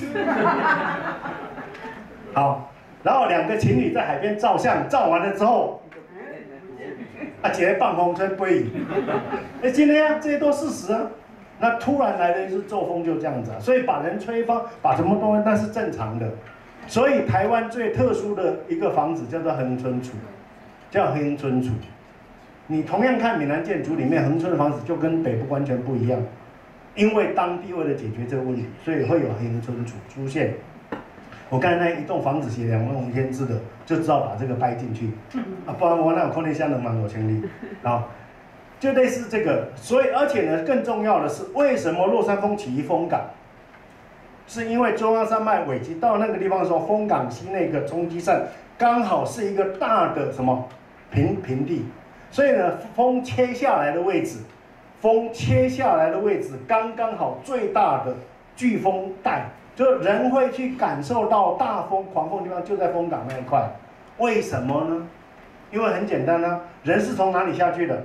好，然后两个情侣在海边照相，照完了之后，啊，姐放风吹飞，哎，今天啊，这些都事实啊。那突然来的一次骤风就这样子啊，所以把人吹翻，把什么东西那是正常的。所以台湾最特殊的一个房子叫做恒春厝，叫恒春厝。你同样看闽南建筑里面恒春的房子就跟北部完全不一样，因为当地为了解决这个问题，所以会有恒春厝出现。我刚才那一栋房子写两万五千字的，就知道把这个掰进去，啊，不然我那有空间箱能满我千里，啊，就类似这个。所以而且呢，更重要的是，为什么落山风起于丰港？是因为中央山脉尾极到那个地方的时候，丰港西那个冲积扇刚好是一个大的什么平平地。 所以呢，风切下来的位置，风切下来的位置刚刚好最大的飓风带，就人会去感受到大风狂风的地方就在风港那一块。为什么呢？因为很简单啊，人是从哪里下去的？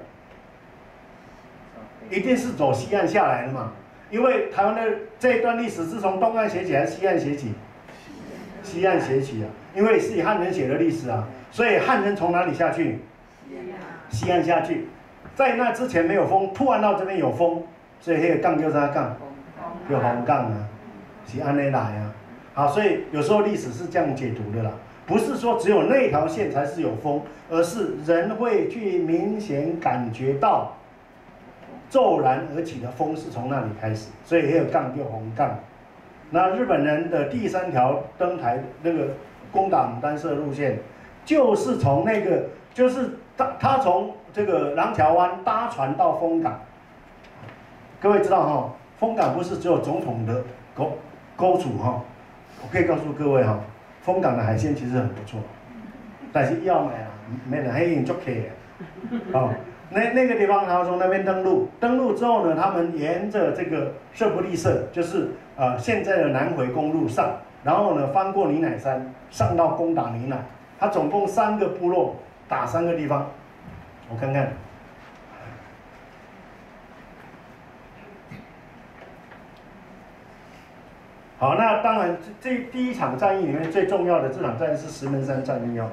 一定是走西岸下来的嘛。因为台湾的这一段历史是从东岸写起还是西岸写起？西岸写起啊，因为是以汉人写的历史啊，所以汉人从哪里下去？西岸下去。在那之前没有风，突然到这边有风，所以那个杠就是啥杠？就红杠啊，是按那来啊。好，所以有时候历史是这样解读的啦。不是说只有那条线才是有风，而是人会去明显感觉到骤然而起的风是从那里开始，所以也有杠就红杠。那日本人的第三条登台那个攻打牡丹社路线，就是从那个就是他他从这个廊桥湾搭船到丰港。各位知道哈，丰港不是只有总统的勾勾处哈，我可以告诉各位哈。丰港的海鲜其实很不错，但是要买啊，没人黑影就可以。哦，那那个地方，他从那边登陆，登陆之后呢，他们沿着这个社不利社，就是呃现在的南回公路上，然后呢翻过泥乃山，上到攻打泥乃，他总共三个部落，打三个地方，我看看。好，那当然，这第一场战役里面最重要的这场战役是石门山战役哦。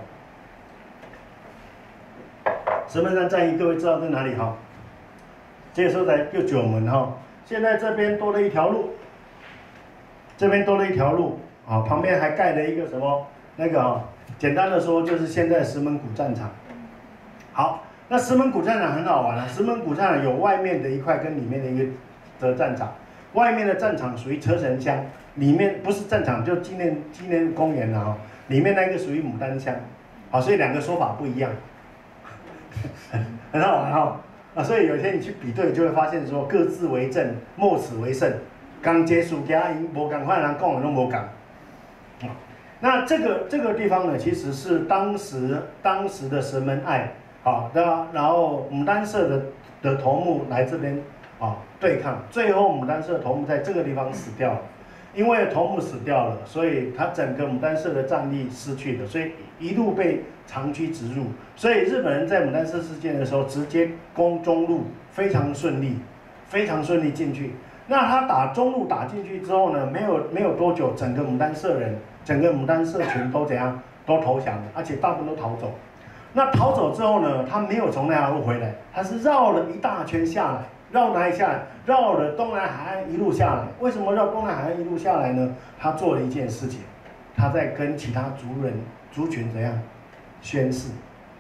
石门山战役，各位知道在哪里哈？这个时候在就九门哈，现在这边多了一条路，这边多了一条路啊，旁边还盖了一个什么那个啊？简单的说，就是现在石门谷战场。好，那石门谷战场很好玩啊，石门谷战场有外面的一块跟里面的一个的战场，外面的战场属于车城乡。里面不是战场，就纪念纪念公园了哈。里面那个属于牡丹乡，好，所以两个说法不一样，很好玩哈。啊，所以有一天你去比对，就会发现说各自为政，莫此为胜。刚结束家因无赶快人讲的都无讲。那这个这个地方呢，其实是当时当时的石门隘，好，那然后牡丹社的的头目来这边啊对抗，最后牡丹社头目在这个地方死掉了。因为头目死掉了，所以他整个牡丹社的战力失去了，所以一路被长驱直入。所以日本人在牡丹社事件的时候，直接攻中路，非常顺利，非常顺利进去。那他打中路打进去之后呢，没有没有多久，整个牡丹社人，整个牡丹社群都怎样，都投降了，而且大部分都逃走。那逃走之后呢，他没有从那条路回来，他是绕了一大圈下来。绕哪里下来？绕了东南海岸一路下来。为什么绕东南海岸一路下来呢？他做了一件事情，他在跟其他族人族群怎样宣誓、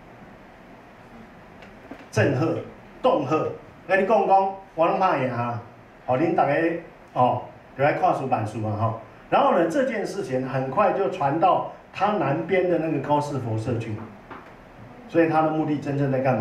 震慑、恫吓。跟你讲讲，我拢怕赢哈，好，恁大家哦，就来看书板书嘛哈。然后呢，这件事情很快就传到他南边的那个高士佛社区，所以他的目的真正在干嘛？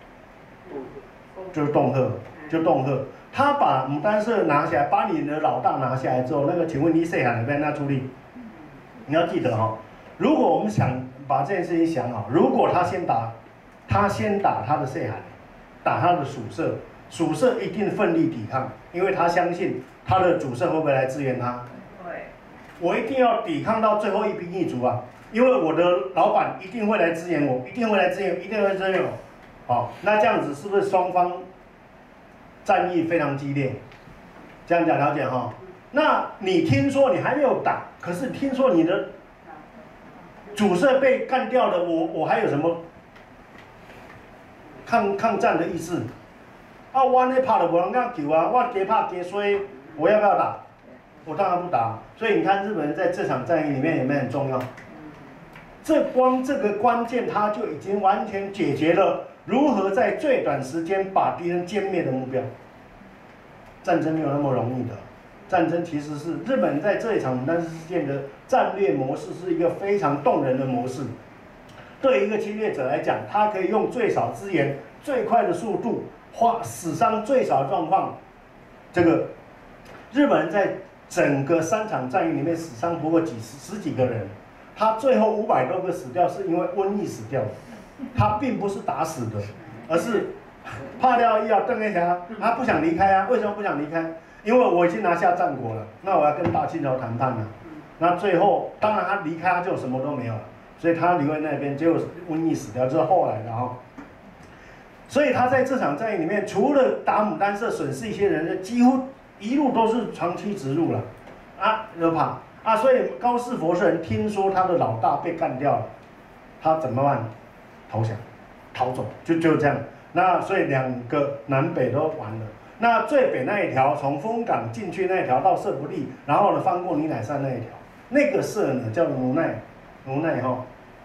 就是恫吓。就恫吓，他把牡丹社拿下来，把你的老大拿下来之后，那个请问你谁还被那处理？你要记得哈、哦，如果我们想把这件事情想好，如果他先打，他先打他的谁还，打他的属社，属社一定奋力抵抗，因为他相信他的主社会不会来支援他？对，我一定要抵抗到最后一兵一卒啊，因为我的老板一定会来支援我，一定会来支援，一定会支援我。好，那这样子是不是双方？战役非常激烈，这样讲了解哈。那你听说你还没有打，可是听说你的主社被干掉了，我我还有什么抗抗战的意思？啊，我那怕了，我人家救啊，我给怕给衰，我要不要打？我当然不打。所以你看日本人在这场战役里面有没有很重要？这光这个关键，他就已经完全解决了。如何在最短时间把敌人歼灭的目标？战争没有那么容易的，战争其实是日本在这一场牡丹社事件的战略模式是一个非常动人的模式。对一个侵略者来讲，他可以用最少资源、最快的速度，花死伤最少的状况。这个日本人在整个三场战役里面死伤不过几十十几个人，他最后五百多个死掉是因为瘟疫死掉的。他并不是打死的， 而是怕掉要邓一条，他不想离开啊。为什么不想离开？因为我已经拿下战果了，那我要跟大清朝谈判了。那最后，当然他离开他就什么都没有了，所以他留在那边，结果瘟疫死掉，这是后来的哈。所以他在这场战役里面，除了打牡丹社损失一些人，几乎一路都是长驱直入了，啊，就怕啊。所以高士佛士人听说他的老大被干掉了，他怎么办？投降，逃走，就就这样。那所以两个南北都完了。那最北那一条，从丰港进去那一条到社不利，然后呢翻过泥乃山那一条，那个社呢叫奴奈，奴奈哈。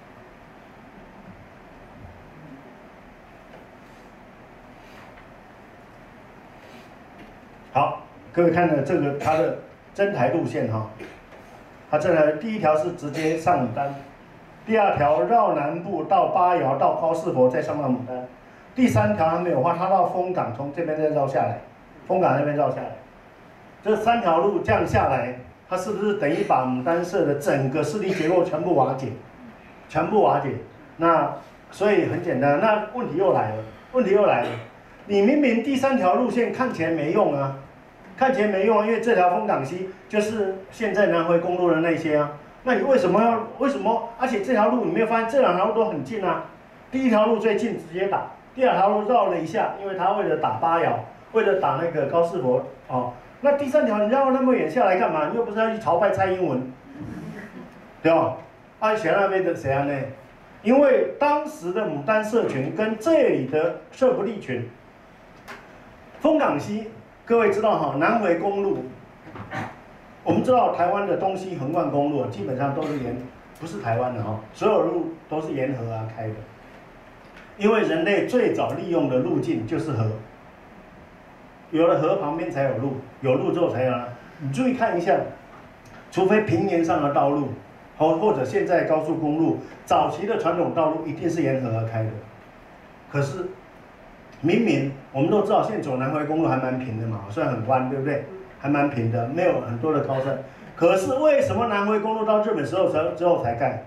好，各位看了这个它的征台路线哈，它这台第一条是直接上牡丹，第二条绕南部到八窑到高士佛再上到牡丹，第三条还没有画，它到丰港从这边再绕下来，丰港那边绕下来，这三条路这样下来，它是不是等于把牡丹社的整个势力结构全部瓦解，全部瓦解？那所以很简单，那问题又来了，问题又来了。你明明第三条路线看起来没用啊，看起来没用啊，因为这条丰港溪就是现在南回公路的那些啊，那你为什么要为什么？而且这条路你没有发现这两条路都很近啊，第一条路最近直接打，第二条路绕了一下，因为他为了打八窑，为了打那个高士佛哦，那第三条你绕那么远下来干嘛？你又不是要去朝拜蔡英文，对吧？啊，选那边的谁啊呢？因为当时的牡丹社群跟这里的社不利群。丰港溪，各位知道哈，南回公路，我们知道台湾的东西横贯公路基本上都是沿，不是台湾的哈，所有路都是沿河啊开的，因为人类最早利用的路径就是河，有了河旁边才有路，有路之后才有了。你注意看一下，除非平原上的道路，或或者现在高速公路，早期的传统道路一定是沿河而开的，可是。明明我们都知道，现在走南回公路还蛮平的嘛，虽然很弯，对不对？还蛮平的，没有很多的高山。可是为什么南回公路到日本时候才之后才盖？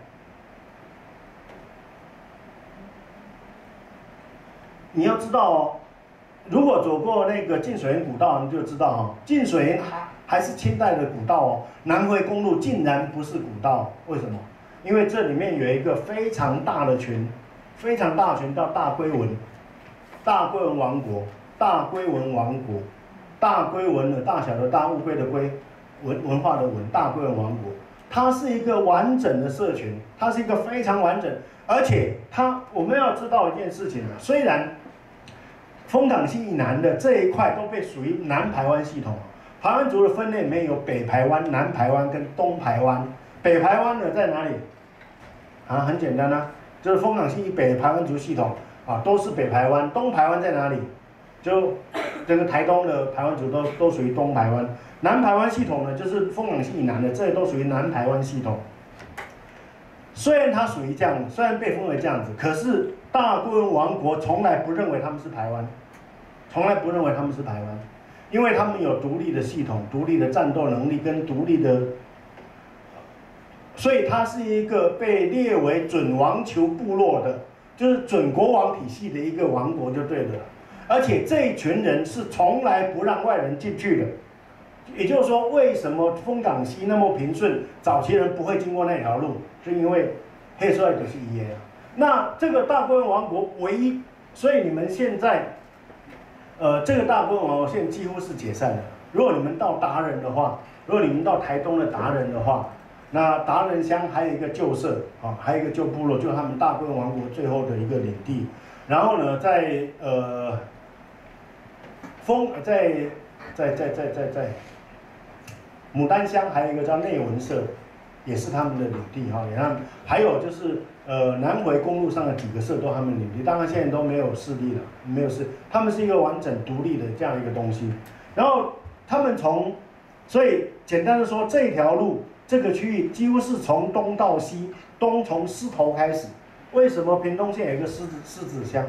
你要知道哦，如果走过那个浸水岩古道，你就知道哦，浸水岩还还是清代的古道哦，南回公路竟然不是古道，为什么？因为这里面有一个非常大的群，非常大的群叫大龟文。大龟文王国，大龟文王国，大龟文的大小的大，乌龟的龟，文文化的文，大龟文王国，它是一个完整的社群，它是一个非常完整，而且它我们要知道一件事情，虽然丰港溪以南的这一块都被属于南排湾系统，排湾族的分类里面有北排湾、南排湾跟东排湾，北排湾的在哪里？啊，很简单啊，就是丰港溪以北排湾族系统。啊，都是北排湾，东排湾在哪里？就这个台东的排湾族都都属于东排湾，南排湾系统呢，就是丰港溪以南的，这都属于南排湾系统。虽然它属于这样，虽然被封为这样子，可是大龟文王国从来不认为他们是排湾，从来不认为他们是排湾，因为他们有独立的系统、独立的战斗能力跟独立的，所以它是一个被列为准王球部落的。就是准国王体系的一个王国就对了，而且这一群人是从来不让外人进去的，也就是说，为什么丰港溪那么平顺，早期人不会经过那条路，是因为黑社会就是一耶啊。那这个大龟文王国唯一，所以你们现在，呃，这个大龟文王国现在几乎是解散了。如果你们到达人的话，如果你们到台东的达人的话。那达人乡还有一个旧社啊，还有一个旧部落，就是他们大龟王国最后的一个领地。然后呢，在呃丰在在在在在在牡丹乡还有一个叫内文社，也是他们的领地哈。也他们还有就是呃南回公路上的几个社都他们领地，当然现在都没有势力了，没有势，他们是一个完整独立的这样一个东西。然后他们从，所以简单的说，这条路。这个区域几乎是从东到西，东从狮头开始。为什么屏东县有一个狮子狮子乡？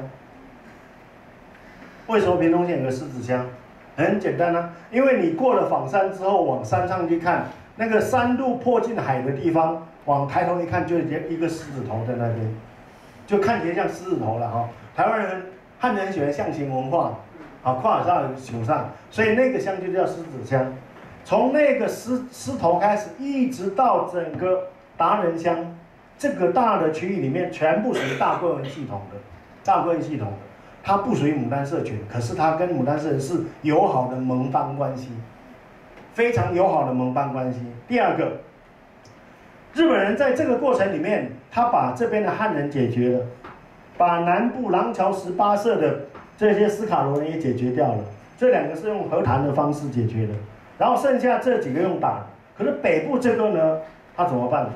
为什么屏东县有个狮子乡？很简单啊，因为你过了枋山之后，往山上去看，那个山路破进海的地方，往抬头一看，就一个狮子头在那边，就看起来像狮子头了哈。台湾人汉人很喜欢象形文化，啊，跨上手上，所以那个乡就叫狮子乡。从那个狮狮头开始，一直到整个达人乡这个大的区域里面，全部属于大贵文系统的，大贵文系统的，它不属于牡丹社群，可是它跟牡丹社是友好的盟邦关系，非常友好的盟邦关系。第二个，日本人在这个过程里面，他把这边的汉人解决了，把南部廊桥十八社的这些斯卡罗人也解决掉了，这两个是用和谈的方式解决的，然后剩下这几个用打的。可是北部这个呢，他怎么办？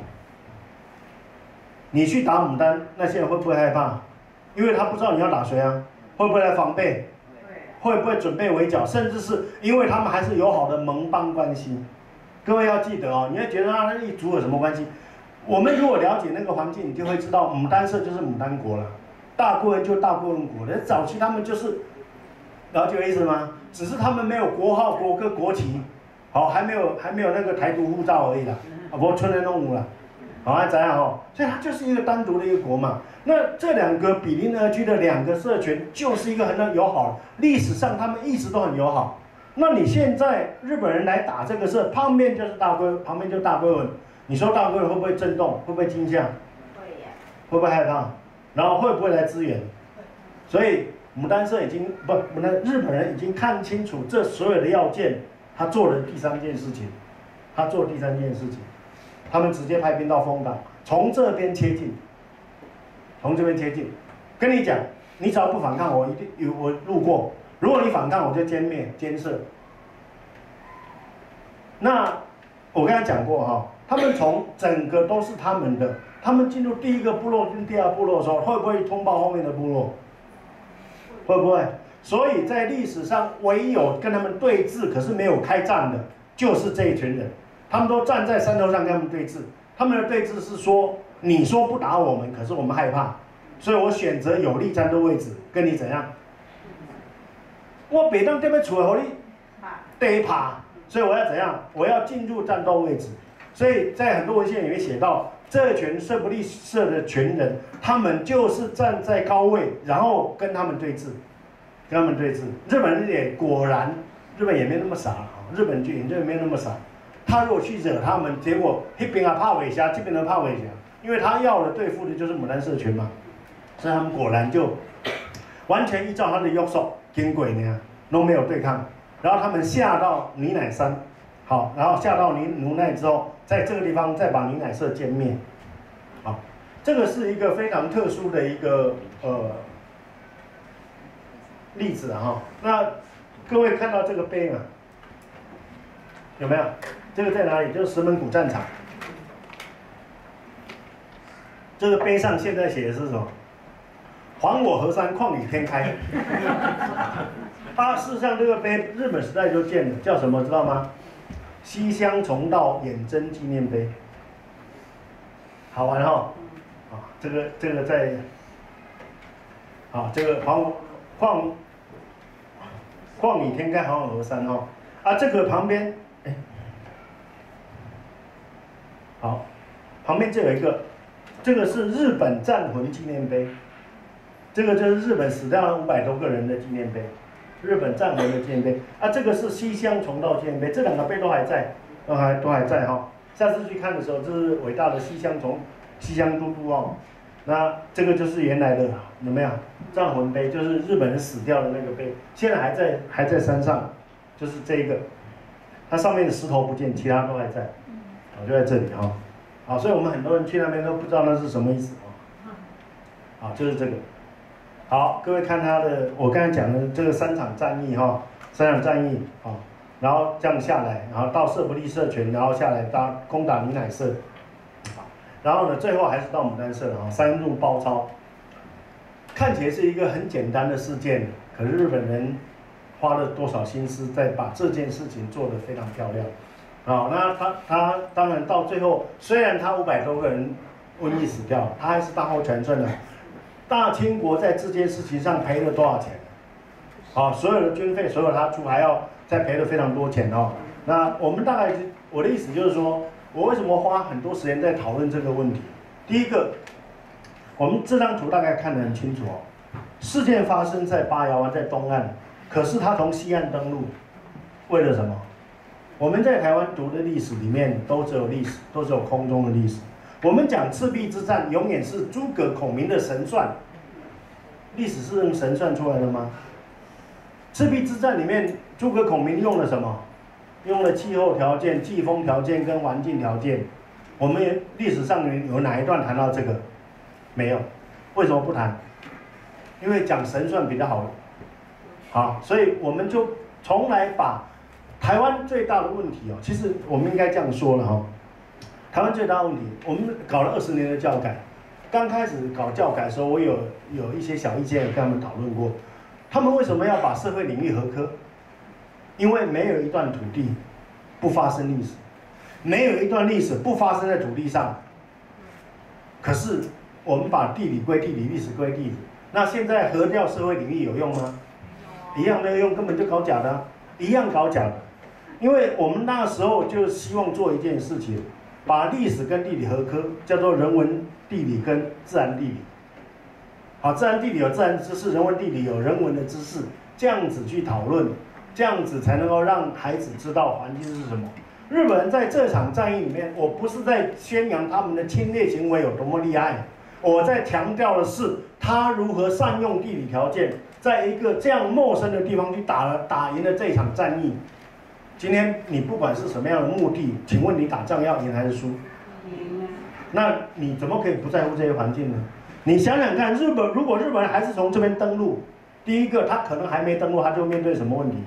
你去打牡丹，那些人会不会害怕？因为他不知道你要打谁啊，会不会来防备？会不会准备围剿？甚至是因为他们还是友好的盟邦关系。各位要记得哦，你会觉得啊，那一族有什么关系？我们如果了解那个环境，你就会知道，牡丹社就是牡丹国了，大贵文就大贵文国了。早期他们就是，了解我意思吗？只是他们没有国号、国歌、国旗，好，还没有还没有那个台独护照而已啦，啊，不过春人弄五了，好，还怎样哦？所以它就是一个单独的一个国嘛。那这两个比邻而居的两个社群，就是一个很友好，历史上他们一直都很友好。那你现在日本人来打这个社，旁边就是大龟，旁边就大龟文，你说大龟文会不会震动？会不会惊吓？ 会呀。 会不会害怕？然后会不会来支援？所以牡丹社已经不，牡丹日本人已经看清楚这所有的要件，他做了第三件事情，他做第三件事情，他们直接派兵到丰港，从这边切进，从这边切进，跟你讲，你只要不反抗，我一定有我路过。如果你反抗，我就歼灭、歼射。那我刚才讲过哈，他们从整个都是他们的，他们进入第一个部落跟第二部落的时候，会不会通报后面的部落？会不会？所以在历史上，唯有跟他们对峙，可是没有开战的，就是这一群人。他们都站在山头上跟他们对峙，他们的对峙是说，你说不打我们，可是我们害怕，所以我选择有利战斗位置，跟你怎样？我北当这边处和你得爬，所以我要怎样？我要进入战斗位置。所以在很多文献里面写到，这群社不利社的群人，他们就是站在高位，然后跟他们对峙，跟他们对峙。日本人也果然，日本也没那么傻，日本军也没那么傻。他如果去惹他们，结果那边啊怕尾虾，这边的怕尾虾，因为他要的对付的就是牡丹社群嘛，所以他们果然就完全依照他的约束。经过呢，都没有对抗，然后他们下到泥乃山，好，然后下到泥无奈之后，在这个地方再把泥乃社歼灭，好，这个是一个非常特殊的一个呃例子啊哈。那各位看到这个碑吗？有没有？这个在哪里？就是石门谷战场。这个碑上现在写的是什么？还我河山，旷宇天开。啊，事实上这个碑日本时代就建了，叫什么知道吗？西乡重道远征纪念碑。好玩哈、哦，啊，这个这个在，啊，这个还旷旷宇天开，还我河山哈、哦，啊，这个旁边，哎，好，旁边就有一个，这个是日本战魂纪念碑。这个就是日本死掉了五百多个人的纪念碑，日本战魂的纪念碑啊，这个是西乡重道纪念碑，这两个碑都还在，都还都还在哈、哦。下次去看的时候，这是伟大的西乡重西乡都督哦。那这个就是原来的有没有战魂碑，就是日本人死掉的那个碑，现在还在还在山上，就是这一个，它上面的石头不见，其他都还在，啊，就在这里哈、哦。好，所以我们很多人去那边都不知道那是什么意思啊。好，就是这个。好，各位看他的，我刚才讲的这个三场战役哈，三场战役啊，然后这样下来，然后到社不利社群，然后下来打攻打泥乃社，然后呢，最后还是到牡丹社了啊，三路包抄，看起来是一个很简单的事件，可是日本人花了多少心思在把这件事情做得非常漂亮，啊，那他他当然到最后，虽然他五百多个人瘟疫死掉，他还是大获全胜了。大清国在这件事情上赔了多少钱？啊，所有的军费，所有他出，还要再赔了非常多钱哦。那我们大概我的意思就是说，我为什么花很多时间在讨论这个问题？第一个，我们这张图大概看得很清楚哦。 事件发生在八瑶湾，在东岸，可是他从西岸登陆，为了什么？我们在台湾读的历史里面都只有历史，都只有空中的历史。我们讲赤壁之战，永远是诸葛孔明的神算。历史是用神算出来的吗？赤壁之战里面，诸葛孔明用了什么？用了气候条件、季风条件跟环境条件。我们也历史上有哪一段谈到这个？没有。为什么不谈？因为讲神算比较好。好，所以我们就从来把台湾最大的问题哦，其实我们应该这样说了哈、哦。台湾最大的问题，我们搞了二十年的教改，刚开始搞教改的时候，我有有一些小意见跟他们讨论过。他们为什么要把社会领域合科？因为没有一段土地不发生历史，没有一段历史不发生在土地上。可是我们把地理归地理，历史归地理。那现在核掉社会领域有用吗？一样没有用，根本就搞假的、啊，一样搞假的。因为我们那时候就希望做一件事情，把历史跟地理合科，叫做人文地理跟自然地理。好，自然地理有自然知识，人文地理有人文的知识，这样子去讨论，这样子才能够让孩子知道环境是什么。日本人在这场战役里面，我不是在宣扬他们的侵略行为有多么厉害，我在强调的是他如何善用地理条件，在一个这样陌生的地方去打了打赢了这场战役。今天你不管是什么样的目的，请问你打仗要赢还是输？赢。那你怎么可以不在乎这些环境呢？你想想看，日本如果日本人还是从这边登陆，第一个他可能还没登陆，他就面对什么问题？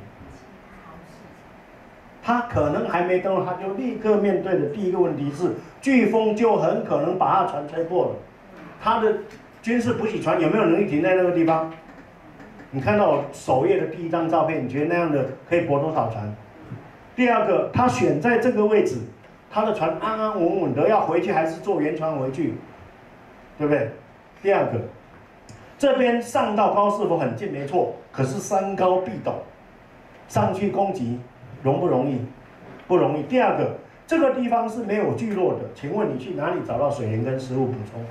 他可能还没登陆，他就立刻面对的第一个问题是，飓风就很可能把他船吹破了。他的军事补给船有没有能力停在那个地方？你看到我首页的第一张照片，你觉得那样的可以泊多少船？第二个，他选在这个位置，他的船安安稳稳的要回去，还是坐原船回去？对不对？第二个，这边上到高士佛很近，没错，可是山高壁陡，上去攻击容不容易？不容易。第二个，这个地方是没有聚落的，请问你去哪里找到水源跟食物补充？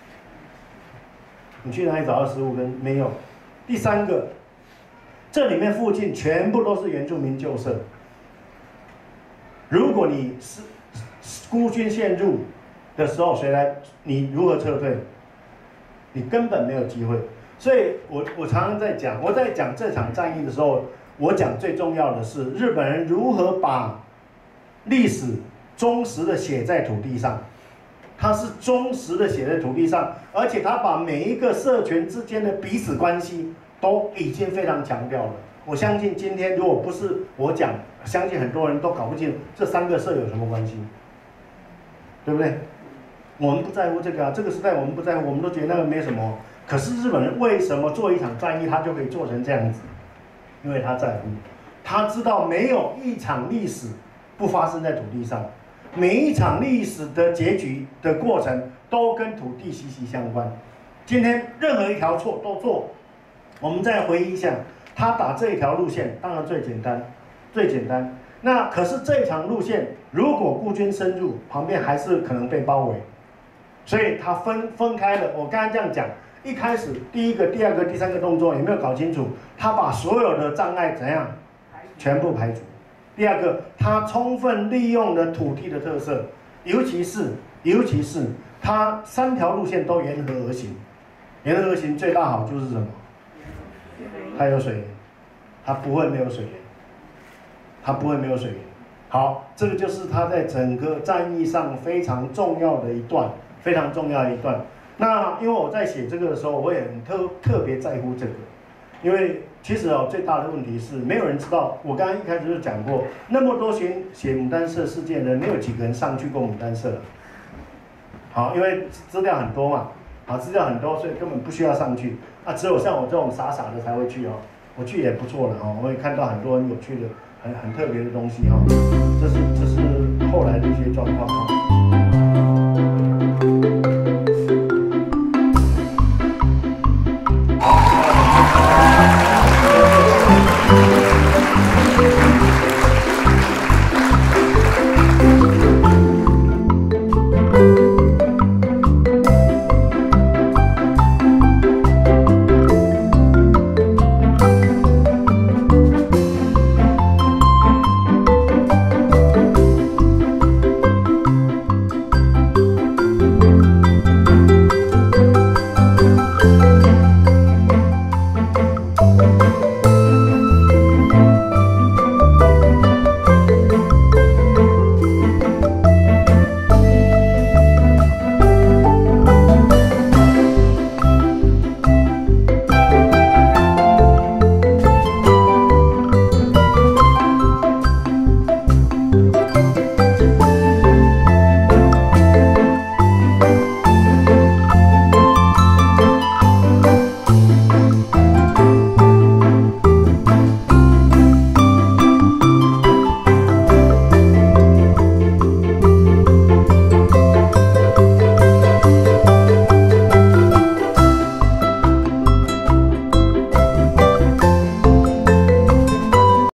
你去哪里找到食物跟没有？第三个，这里面附近全部都是原住民旧社。如果你是孤军陷入的时候，谁来？你如何撤退？你根本没有机会。所以我我常常在讲，我在讲这场战役的时候，我讲最重要的是日本人如何把历史忠实的写在土地上。他是忠实的写在土地上，而且他把每一个社群之间的彼此关系都已经非常强调了。我相信今天如果不是我讲，相信很多人都搞不清楚这三个社有什么关系，对不对？我们不在乎这个啊，这个时代我们不在乎，我们都觉得那个没什么。可是日本人为什么做一场战役，他就可以做成这样子？因为他在乎，他知道没有一场历史不发生在土地上。每一场历史的结局的过程都跟土地息息相关。今天任何一条错都错，我们再回忆一下，他打这一条路线当然最简单，最简单。那可是这一场路线，如果孤军深入，旁边还是可能被包围，所以他分分开了。我刚才这样讲，一开始第一个、第二个、第三个动作有没有搞清楚？他把所有的障碍怎样全部排除。第二个，他充分利用了土地的特色，尤其是尤其是他三条路线都沿河而行。沿河而行最大好就是什么？它有水源，它不会没有水源，它不会没有水源。好，这个就是他在整个战役上非常重要的一段，非常重要的一段。那因为我在写这个的时候，我也很特特别在乎这个。因为其实哦，最大的问题是没有人知道。我刚刚一开始就讲过，那么多写写牡丹社事件的人，没有几个人上去过牡丹社。好，因为资料很多嘛，好，资料很多，所以根本不需要上去。啊，只有像我这种傻傻的才会去哦。我去也不错了哦，我也看到很多很有趣的、很很特别的东西哦。这是这是后来的一些状况哦。